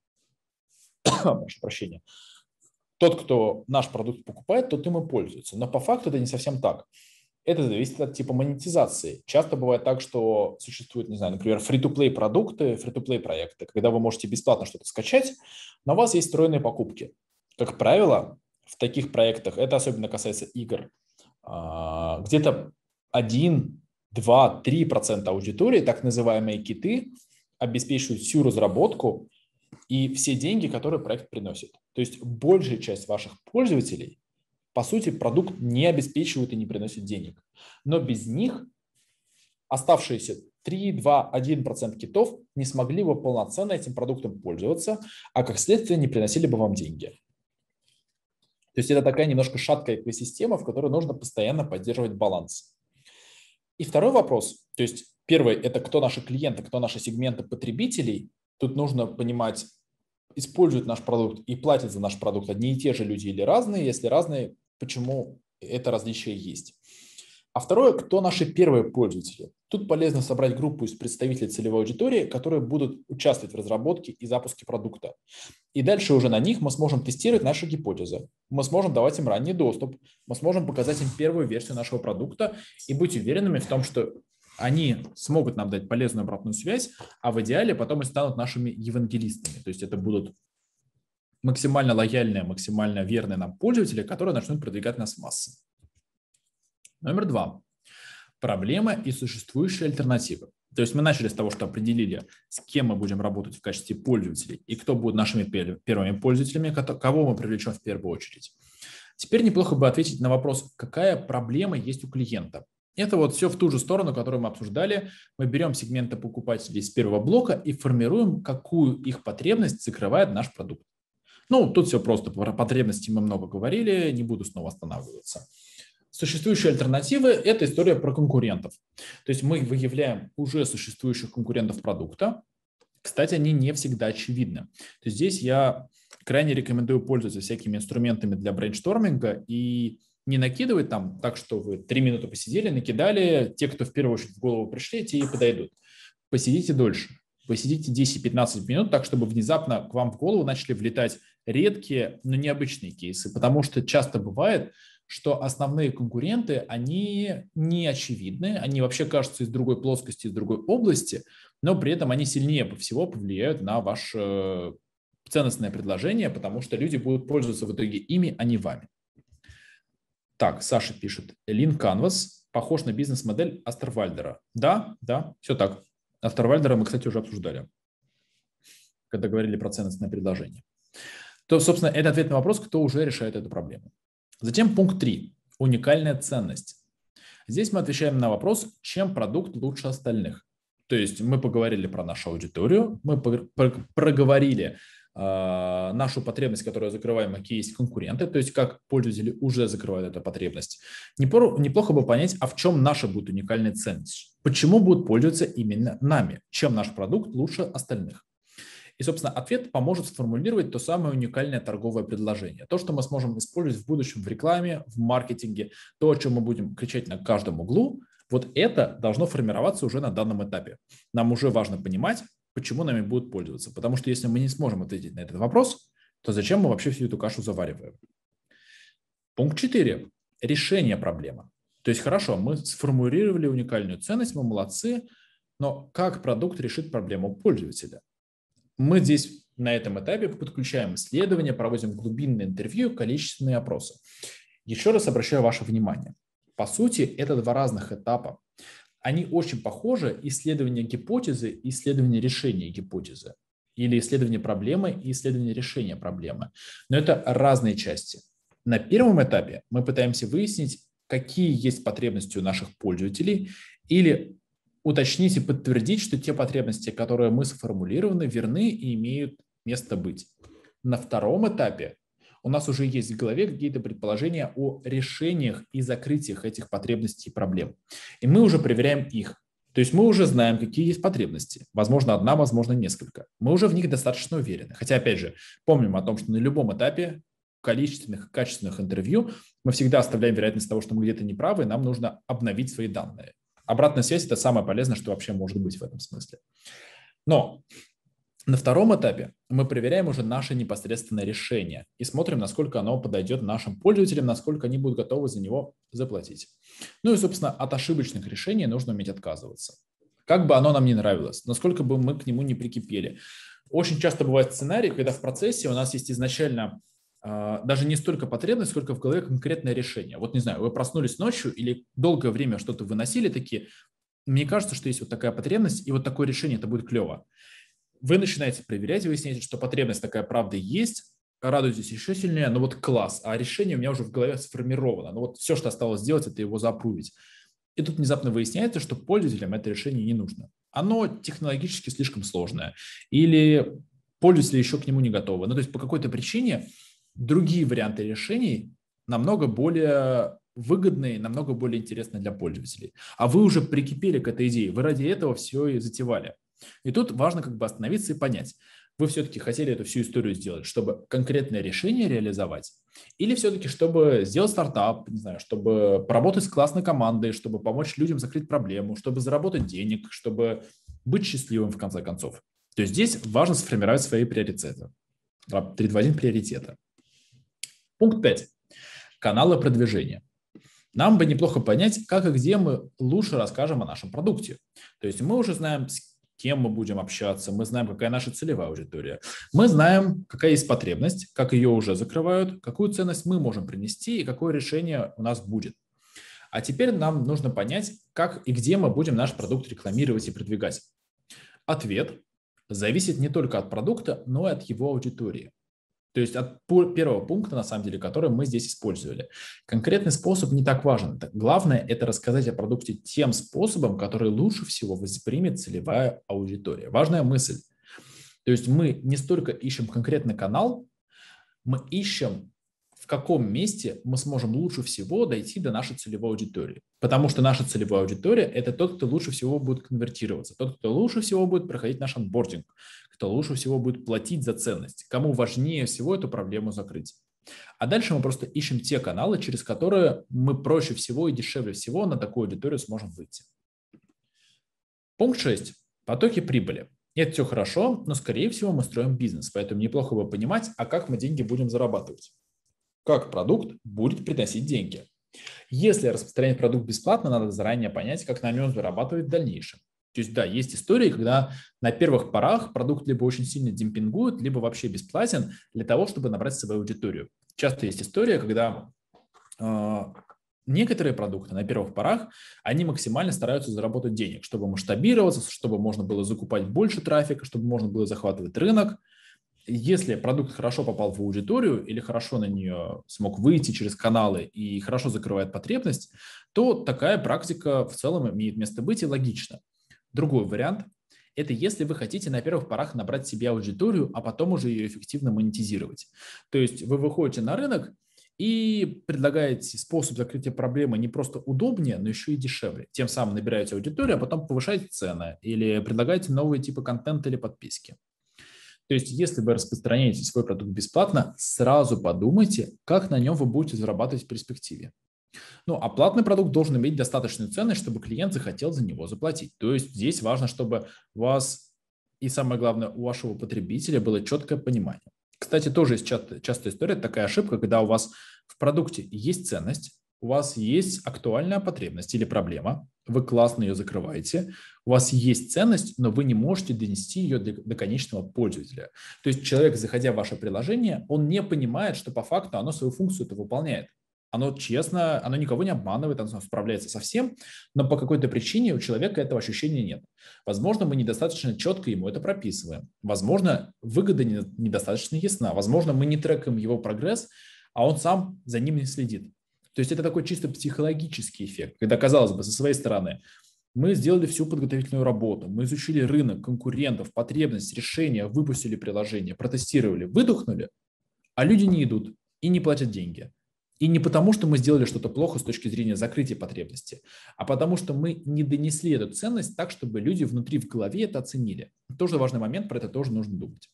прошу прощения, тот, кто наш продукт покупает, тот им и пользуется. Но по факту это не совсем так. Это зависит от типа монетизации. Часто бывает так, что существуют, не знаю, например, фри-то-плей продукты, фри-то-плей проекты, когда вы можете бесплатно что-то скачать, но у вас есть встроенные покупки. Как правило, в таких проектах, это особенно касается игр, где-то один, два, три процента аудитории, так называемые киты, обеспечивают всю разработку и все деньги, которые проект приносит. То есть большая часть ваших пользователей, по сути, продукт не обеспечивает и не приносит денег. Но без них оставшиеся три, два, один процент китов не смогли бы полноценно этим продуктом пользоваться, а как следствие не приносили бы вам деньги. То есть это такая немножко шаткая экосистема, в которой нужно постоянно поддерживать баланс. И второй вопрос, то есть первый – это кто наши клиенты, кто наши сегменты потребителей. Тут нужно понимать используют наш продукт и платят за наш продукт одни и те же люди или разные? Если разные, почему это различие есть? А второе, кто наши первые пользователи? Тут полезно собрать группу из представителей целевой аудитории, которые будут участвовать в разработке и запуске продукта. И дальше уже на них мы сможем тестировать наши гипотезы. Мы сможем давать им ранний доступ, мы сможем показать им первую версию нашего продукта и быть уверенными в том, что они смогут нам дать полезную обратную связь, а в идеале потом и станут нашими евангелистами. То есть это будут максимально лояльные, максимально верные нам пользователи, которые начнут продвигать нас в массы. Номер два. Проблема и существующие альтернативы. То есть мы начали с того, что определили, с кем мы будем работать в качестве пользователей и кто будут нашими первыми пользователями, кого мы привлечем в первую очередь. Теперь неплохо бы ответить на вопрос, какая проблема есть у клиента. Это вот все в ту же сторону, которую мы обсуждали. Мы берем сегменты покупателей с первого блока и формируем, какую их потребность закрывает наш продукт. Ну, тут все просто. Про потребности мы много говорили, не буду снова останавливаться. Существующие альтернативы – это история про конкурентов. То есть мы выявляем уже существующих конкурентов продукта. Кстати, они не всегда очевидны. То есть здесь я крайне рекомендую пользоваться всякими инструментами для брейншторминга и не накидывать там так, что вы три минуты посидели, накидали, те, кто в первую очередь в голову пришли, те и подойдут. Посидите дольше. Посидите десять-пятнадцать минут так, чтобы внезапно к вам в голову начали влетать редкие, но необычные кейсы, потому что часто бывает, что основные конкуренты, они не очевидны, они вообще кажутся из другой плоскости, из другой области, но при этом они сильнее всего повлияют на ваше ценностное предложение, потому что люди будут пользоваться в итоге ими, а не вами. Так, Саша пишет, Lean Canvas похож на бизнес-модель Остервальдера. Да, да, все так. Остервальдера мы, кстати, уже обсуждали, когда говорили про ценностное предложение. То, собственно, это ответ на вопрос, кто уже решает эту проблему. Затем пункт три. Уникальная ценность. Здесь мы отвечаем на вопрос, чем продукт лучше остальных. То есть мы поговорили про нашу аудиторию, мы проговорили э, нашу потребность, которую закрываем, какие есть конкуренты, то есть как пользователи уже закрывают эту потребность. Неплохо бы понять, а в чем наша будет уникальная ценность. Почему будут пользоваться именно нами? Чем наш продукт лучше остальных? И, собственно, ответ поможет сформулировать то самое уникальное торговое предложение. То, что мы сможем использовать в будущем в рекламе, в маркетинге, то, о чем мы будем кричать на каждом углу, вот это должно формироваться уже на данном этапе. Нам уже важно понимать, почему нами будут пользоваться. Потому что если мы не сможем ответить на этот вопрос, то зачем мы вообще всю эту кашу завариваем? Пункт четыре. Решение проблемы. То есть, хорошо, мы сформулировали уникальную ценность, мы молодцы, но как продукт решит проблему пользователя? Мы здесь на этом этапе подключаем исследования, проводим глубинные интервью, количественные опросы. Еще раз обращаю ваше внимание. По сути, это два разных этапа. Они очень похожи: исследование гипотезы и исследование решения гипотезы. Или исследование проблемы и исследование решения проблемы. Но это разные части. На первом этапе мы пытаемся выяснить, какие есть потребности у наших пользователей, или уточнить и подтвердить, что те потребности, которые мы сформулированы, верны и имеют место быть. На втором этапе у нас уже есть в голове какие-то предположения о решениях и закрытиях этих потребностей и проблем. И мы уже проверяем их. То есть мы уже знаем, какие есть потребности. Возможно, одна, возможно, несколько. Мы уже в них достаточно уверены. Хотя, опять же, помним о том, что на любом этапе количественных и качественных интервью мы всегда оставляем вероятность того, что мы где-то неправы, и нам нужно обновить свои данные. Обратная связь – это самое полезное, что вообще может быть в этом смысле. Но на втором этапе мы проверяем уже наше непосредственное решение и смотрим, насколько оно подойдет нашим пользователям, насколько они будут готовы за него заплатить. Ну и, собственно, от ошибочных решений нужно уметь отказываться. Как бы оно нам не нравилось, насколько бы мы к нему не прикипели. Очень часто бывает сценарий, когда в процессе у нас есть изначально даже не столько потребность, сколько в голове конкретное решение. Вот не знаю, вы проснулись ночью или долгое время что-то выносили такие, мне кажется, что есть вот такая потребность, и вот такое решение, это будет клево. Вы начинаете проверять, и выясняете, что потребность такая правда есть, радуетесь еще сильнее, но вот класс, а решение у меня уже в голове сформировано. Но вот все, что осталось сделать, это его запрувить. И тут внезапно выясняется, что пользователям это решение не нужно. Оно технологически слишком сложное, или пользователи еще к нему не готовы. Ну, то есть по какой-то причине другие варианты решений намного более выгодные, намного более интересные для пользователей. А вы уже прикипели к этой идее, вы ради этого все и затевали. И тут важно как бы остановиться и понять, Вы все-таки хотели эту всю историю сделать, чтобы конкретное решение реализовать? Или все-таки, чтобы сделать стартап, не знаю, чтобы поработать с классной командой, чтобы помочь людям закрыть проблему, чтобы заработать денег, чтобы быть счастливым в конце концов? То есть здесь важно сформировать свои приоритеты. три, два, один приоритета. Пункт пять. Каналы продвижения. Нам бы неплохо понять, как и где мы лучше расскажем о нашем продукте. То есть мы уже знаем, с кем мы будем общаться, мы знаем, какая наша целевая аудитория, мы знаем, какая есть потребность, как ее уже закрывают, какую ценность мы можем принести и какое решение у нас будет. А теперь нам нужно понять, как и где мы будем наш продукт рекламировать и продвигать. Ответ зависит не только от продукта, но и от его аудитории. То есть от первого пункта, на самом деле, который мы здесь использовали. Конкретный способ не так важен. Главное – это рассказать о продукте тем способом, который лучше всего воспримет целевая аудитория. Важная мысль. То есть мы не столько ищем конкретный канал, мы ищем, в каком месте мы сможем лучше всего дойти до нашей целевой аудитории. Потому что наша целевая аудитория – это тот, кто лучше всего будет конвертироваться, тот, кто лучше всего будет проходить наш онбординг, кто лучше всего будет платить за ценность, кому важнее всего эту проблему закрыть. А дальше мы просто ищем те каналы, через которые мы проще всего и дешевле всего на такую аудиторию сможем выйти. Пункт шесть. Потоки прибыли. Это все хорошо, но, скорее всего, мы строим бизнес, поэтому неплохо бы понимать, а как мы деньги будем зарабатывать. Как продукт будет приносить деньги. Если распространять продукт бесплатно, надо заранее понять, как на нем зарабатывать в дальнейшем. То есть, да, есть истории, когда на первых порах продукт либо очень сильно демпингует, либо вообще бесплатен для того, чтобы набрать свою аудиторию. Часто есть история, когда э, некоторые продукты на первых порах, они максимально стараются заработать денег, чтобы масштабироваться, чтобы можно было закупать больше трафика, чтобы можно было захватывать рынок. Если продукт хорошо попал в аудиторию или хорошо на нее смог выйти через каналы и хорошо закрывает потребность, то такая практика в целом имеет место быть и логично. Другой вариант – это если вы хотите на первых порах набрать себе аудиторию, а потом уже ее эффективно монетизировать. То есть вы выходите на рынок и предлагаете способ закрытия проблемы не просто удобнее, но еще и дешевле. Тем самым набираете аудиторию, а потом повышаете цены или предлагаете новые типы контента или подписки. То есть, если вы распространяете свой продукт бесплатно, сразу подумайте, как на нем вы будете зарабатывать в перспективе. Ну, а платный продукт должен иметь достаточную ценность, чтобы клиент захотел за него заплатить. То есть, здесь важно, чтобы у вас и, самое главное, у вашего потребителя было четкое понимание. Кстати, тоже есть часто, частая история, такая ошибка, когда у вас в продукте есть ценность, у вас есть актуальная потребность или проблема, вы классно ее закрываете, у вас есть ценность, но вы не можете донести ее до, до конечного пользователя. То есть человек, заходя в ваше приложение, он не понимает, что по факту оно свою функцию-то выполняет. Оно честно, оно никого не обманывает, оно справляется со всем, но по какой-то причине у человека этого ощущения нет. Возможно, мы недостаточно четко ему это прописываем. Возможно, выгода недостаточно ясна. Возможно, мы не трекаем его прогресс, а он сам за ним не следит. То есть это такой чисто психологический эффект, когда, казалось бы, со своей стороны мы сделали всю подготовительную работу, мы изучили рынок, конкурентов, потребность, решения, выпустили приложение, протестировали, выдохнули, а люди не идут и не платят деньги. И не потому, что мы сделали что-то плохо с точки зрения закрытия потребности, а потому что мы не донесли эту ценность так, чтобы люди внутри в голове это оценили. Тоже важный момент, про это тоже нужно думать.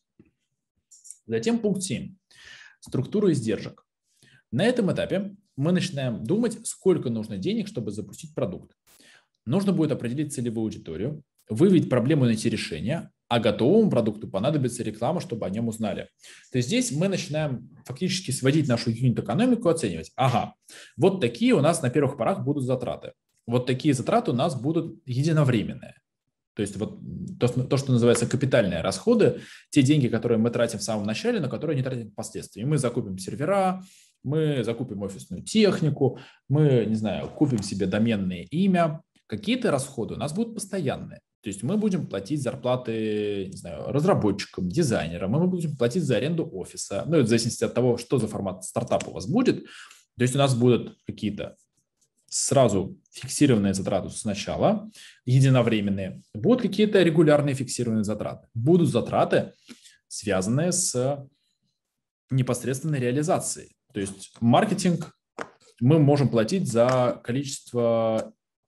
Затем пункт семь. Структура издержек. На этом этапе мы начинаем думать, сколько нужно денег, чтобы запустить продукт. Нужно будет определить целевую аудиторию, выявить проблему и найти решение, а готовому продукту понадобится реклама, чтобы о нем узнали. То есть здесь мы начинаем фактически сводить нашу юнит-экономику, оценивать. Ага, вот такие у нас на первых порах будут затраты. Вот такие затраты у нас будут единовременные. То есть вот то, то, что называется капитальные расходы, те деньги, которые мы тратим в самом начале, но которые не тратим впоследствии. Мы закупим сервера, мы закупим офисную технику, мы, не знаю, купим себе доменное имя. Какие-то расходы у нас будут постоянные. То есть мы будем платить зарплаты, не знаю, разработчикам, дизайнерам, мы будем платить за аренду офиса. Ну, это в зависимости от того, что за формат стартапа у вас будет. То есть у нас будут какие-то сразу фиксированные затраты сначала, единовременные. Будут какие-то регулярные фиксированные затраты. Будут затраты, связанные с непосредственной реализацией. То есть маркетинг мы можем платить за количество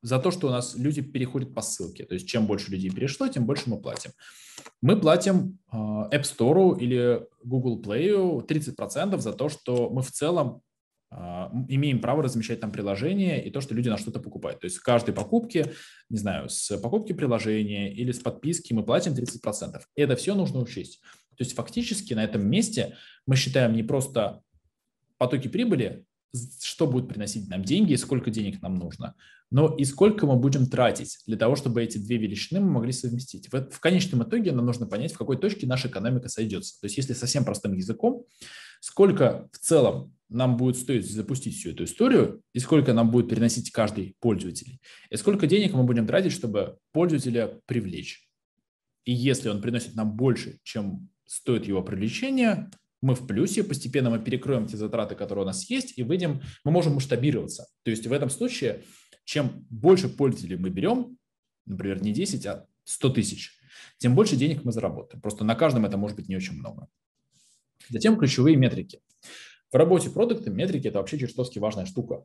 за то, что у нас люди переходят по ссылке. То есть чем больше людей перешло, тем больше мы платим. Мы платим э, App Store или Google Play тридцать процентов за то, что мы в целом э, имеем право размещать там приложение и то, что люди на что-то покупают. То есть с каждой покупки, не знаю, с покупки приложения или с подписки мы платим тридцать процентов. И это все нужно учесть. То есть фактически на этом месте мы считаем не просто потоки прибыли, что будет приносить нам деньги и сколько денег нам нужно, но и сколько мы будем тратить для того, чтобы эти две величины мы могли совместить. В, в конечном итоге нам нужно понять, в какой точке наша экономика сойдется. То есть если совсем простым языком, сколько в целом нам будет стоить запустить всю эту историю, и сколько нам будет переносить каждый пользователь, и сколько денег мы будем тратить, чтобы пользователя привлечь. И если он приносит нам больше, чем стоит его привлечение, мы в плюсе, постепенно мы перекроем те затраты, которые у нас есть, и выйдем, мы можем масштабироваться. То есть в этом случае, чем больше пользователей мы берем, например, не десять, а сто тысяч, тем больше денег мы заработаем. Просто на каждом это может быть не очень много. Затем ключевые метрики. В работе продукта метрики – это вообще чертовски важная штука.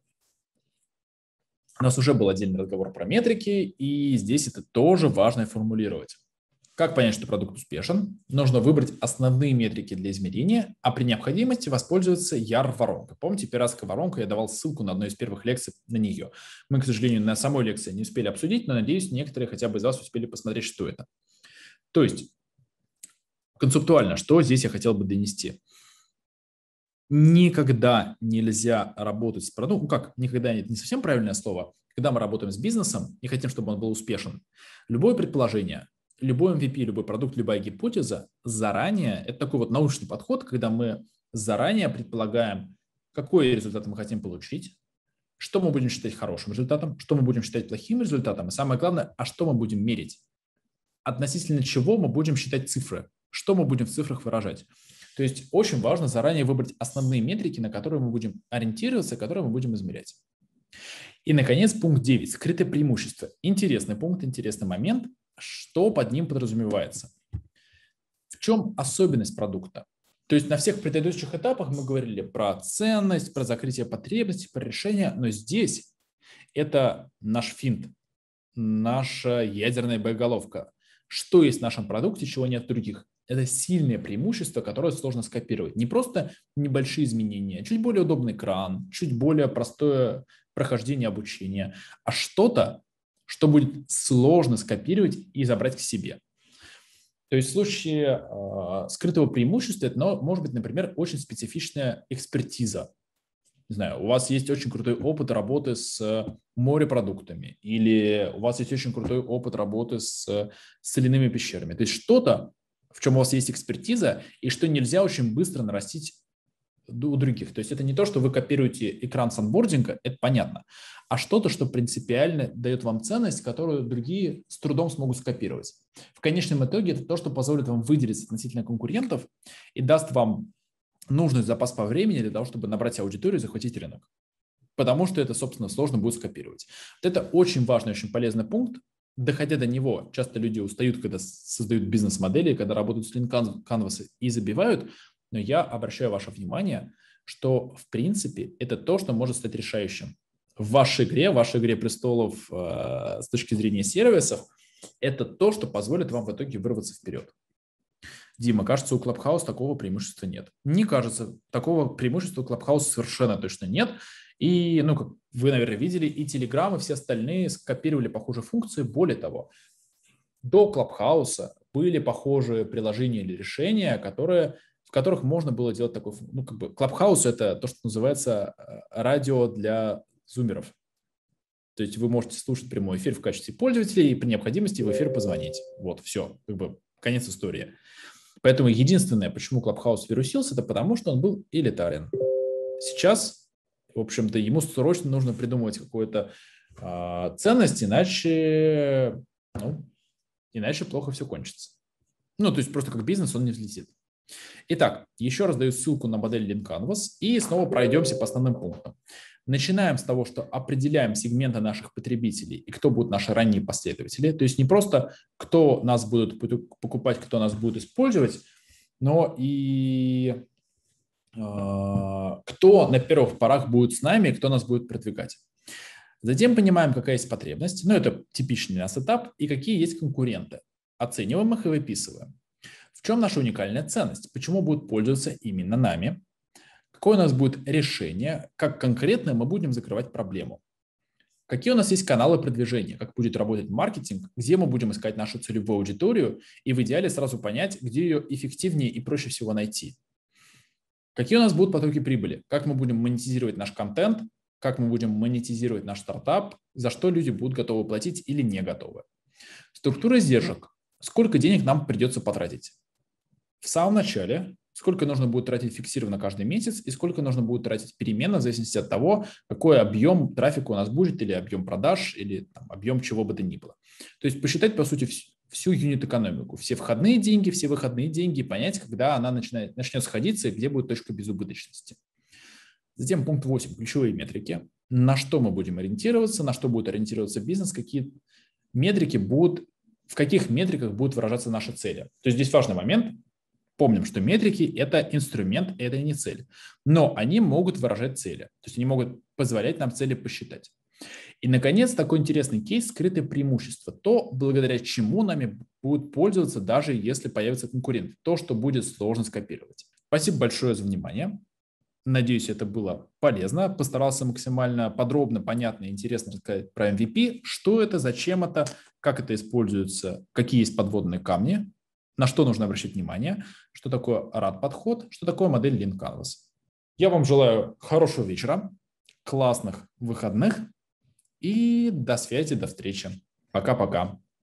У нас уже был отдельный разговор про метрики, и здесь это тоже важно формулировать. Как понять, что продукт успешен? Нужно выбрать основные метрики для измерения, а при необходимости воспользоваться и ар воронкой. Помните, пиратская воронка, я давал ссылку на одну из первых лекций на нее. Мы, к сожалению, на самой лекции не успели обсудить, но, надеюсь, некоторые хотя бы из вас успели посмотреть, что это. То есть, концептуально, что здесь я хотел бы донести? Никогда нельзя работать с продуктом, ну как, никогда, это не совсем правильное слово, когда мы работаем с бизнесом и хотим, чтобы он был успешен, любое предположение, любой эм ви пи, любой продукт, любая гипотеза заранее, это такой вот научный подход, когда мы заранее предполагаем, какой результат мы хотим получить, что мы будем считать хорошим результатом, что мы будем считать плохим результатом, и самое главное, а что мы будем мерить, относительно чего мы будем считать цифры, что мы будем в цифрах выражать. То есть очень важно заранее выбрать основные метрики, на которые мы будем ориентироваться, которые мы будем измерять. И, наконец, пункт девять. Скрытое преимущество. Интересный пункт, интересный момент. Что под ним подразумевается? В чем особенность продукта? То есть на всех предыдущих этапах мы говорили про ценность, про закрытие потребностей, про решение, но здесь это наш финт, наша ядерная боеголовка. Что есть в нашем продукте, чего нет в других? Это сильное преимущество, которое сложно скопировать. Не просто небольшие изменения, чуть более удобный экран, чуть более простое прохождение обучения, а что-то, что будет сложно скопировать и забрать к себе. То есть в случае э, скрытого преимущества это может быть, например, очень специфичная экспертиза. Не знаю, у вас есть очень крутой опыт работы с морепродуктами или у вас есть очень крутой опыт работы с соляными пещерами. То есть что-то, в чем у вас есть экспертиза и что нельзя очень быстро нарастить у других. То есть это не то, что вы копируете экран с онбординга, это понятно, а что-то, что принципиально дает вам ценность, которую другие с трудом смогут скопировать. В конечном итоге это то, что позволит вам выделиться относительно конкурентов и даст вам нужный запас по времени для того, чтобы набрать аудиторию и захватить рынок. Потому что это, собственно, сложно будет скопировать. Вот это очень важный, очень полезный пункт. Доходя до него, часто люди устают, когда создают бизнес-модели, когда работают с линк-канваса и забивают, но я обращаю ваше внимание, что, в принципе, это то, что может стать решающим. В вашей игре, в вашей игре престолов э, с точки зрения сервисов, это то, что позволит вам в итоге вырваться вперед. Дима, кажется, у Clubhouse такого преимущества нет. Не кажется, такого преимущества у Clubhouse совершенно точно нет. И, ну, как вы, наверное, видели, и Telegram, и все остальные скопировали похожие функции. Более того, до Clubhouse были похожие приложения или решения, которые, в которых можно было делать такой... Ну, как бы Clubhouse – это то, что называется радио для зумеров. То есть вы можете слушать прямой эфир в качестве пользователя и при необходимости в эфир позвонить. Вот, все, как бы конец истории. Поэтому единственное, почему Clubhouse вирусился, это потому, что он был элитарен. Сейчас, в общем-то, ему срочно нужно придумывать какую-то э, ценность, иначе, ну, иначе плохо все кончится. Ну, то есть просто как бизнес он не взлетит. Итак, еще раз даю ссылку на модель LeanCanvas и снова пройдемся по основным пунктам. Начинаем с того, что определяем сегменты наших потребителей и кто будут наши ранние последователи. То есть не просто кто нас будет покупать, кто нас будет использовать, но и э, кто на первых порах будет с нами, кто нас будет продвигать. Затем понимаем, какая есть потребность, ну это типичный у нас этап, и какие есть конкуренты. Оцениваем их и выписываем. В чем наша уникальная ценность? Почему будут пользоваться именно нами? Какое у нас будет решение? Как конкретно мы будем закрывать проблему? Какие у нас есть каналы продвижения? Как будет работать маркетинг? Где мы будем искать нашу целевую аудиторию? И в идеале сразу понять, где ее эффективнее и проще всего найти. Какие у нас будут потоки прибыли? Как мы будем монетизировать наш контент? Как мы будем монетизировать наш стартап? За что люди будут готовы платить или не готовы? Структура издержек. Сколько денег нам придется потратить? В самом начале, сколько нужно будет тратить фиксированно каждый месяц и сколько нужно будет тратить переменно, в зависимости от того, какой объем трафика у нас будет, или объем продаж, или там, объем чего бы то ни было. То есть посчитать, по сути, всю, всю юнит-экономику, все входные деньги, все выходные деньги, и понять, когда она начинает, начнет сходиться и где будет точка безубыточности. Затем пункт восемь. Ключевые метрики. На что мы будем ориентироваться, на что будет ориентироваться бизнес, какие метрики будут, в каких метриках будут выражаться наши цели. То есть здесь важный момент. Помним, что метрики – это инструмент, это не цель. Но они могут выражать цели. То есть они могут позволять нам цели посчитать. И, наконец, такой интересный кейс – скрытое преимущество. То, благодаря чему нами будут пользоваться, даже если появится конкурент. То, что будет сложно скопировать. Спасибо большое за внимание. Надеюсь, это было полезно. Постарался максимально подробно, понятно и интересно рассказать про эм ви пи. Что это, зачем это, как это используется, какие есть подводные камни. На что нужно обращать внимание, что такое рад-подход, что такое модель Lean Canvas. Я вам желаю хорошего вечера, классных выходных и до связи, до встречи. Пока-пока.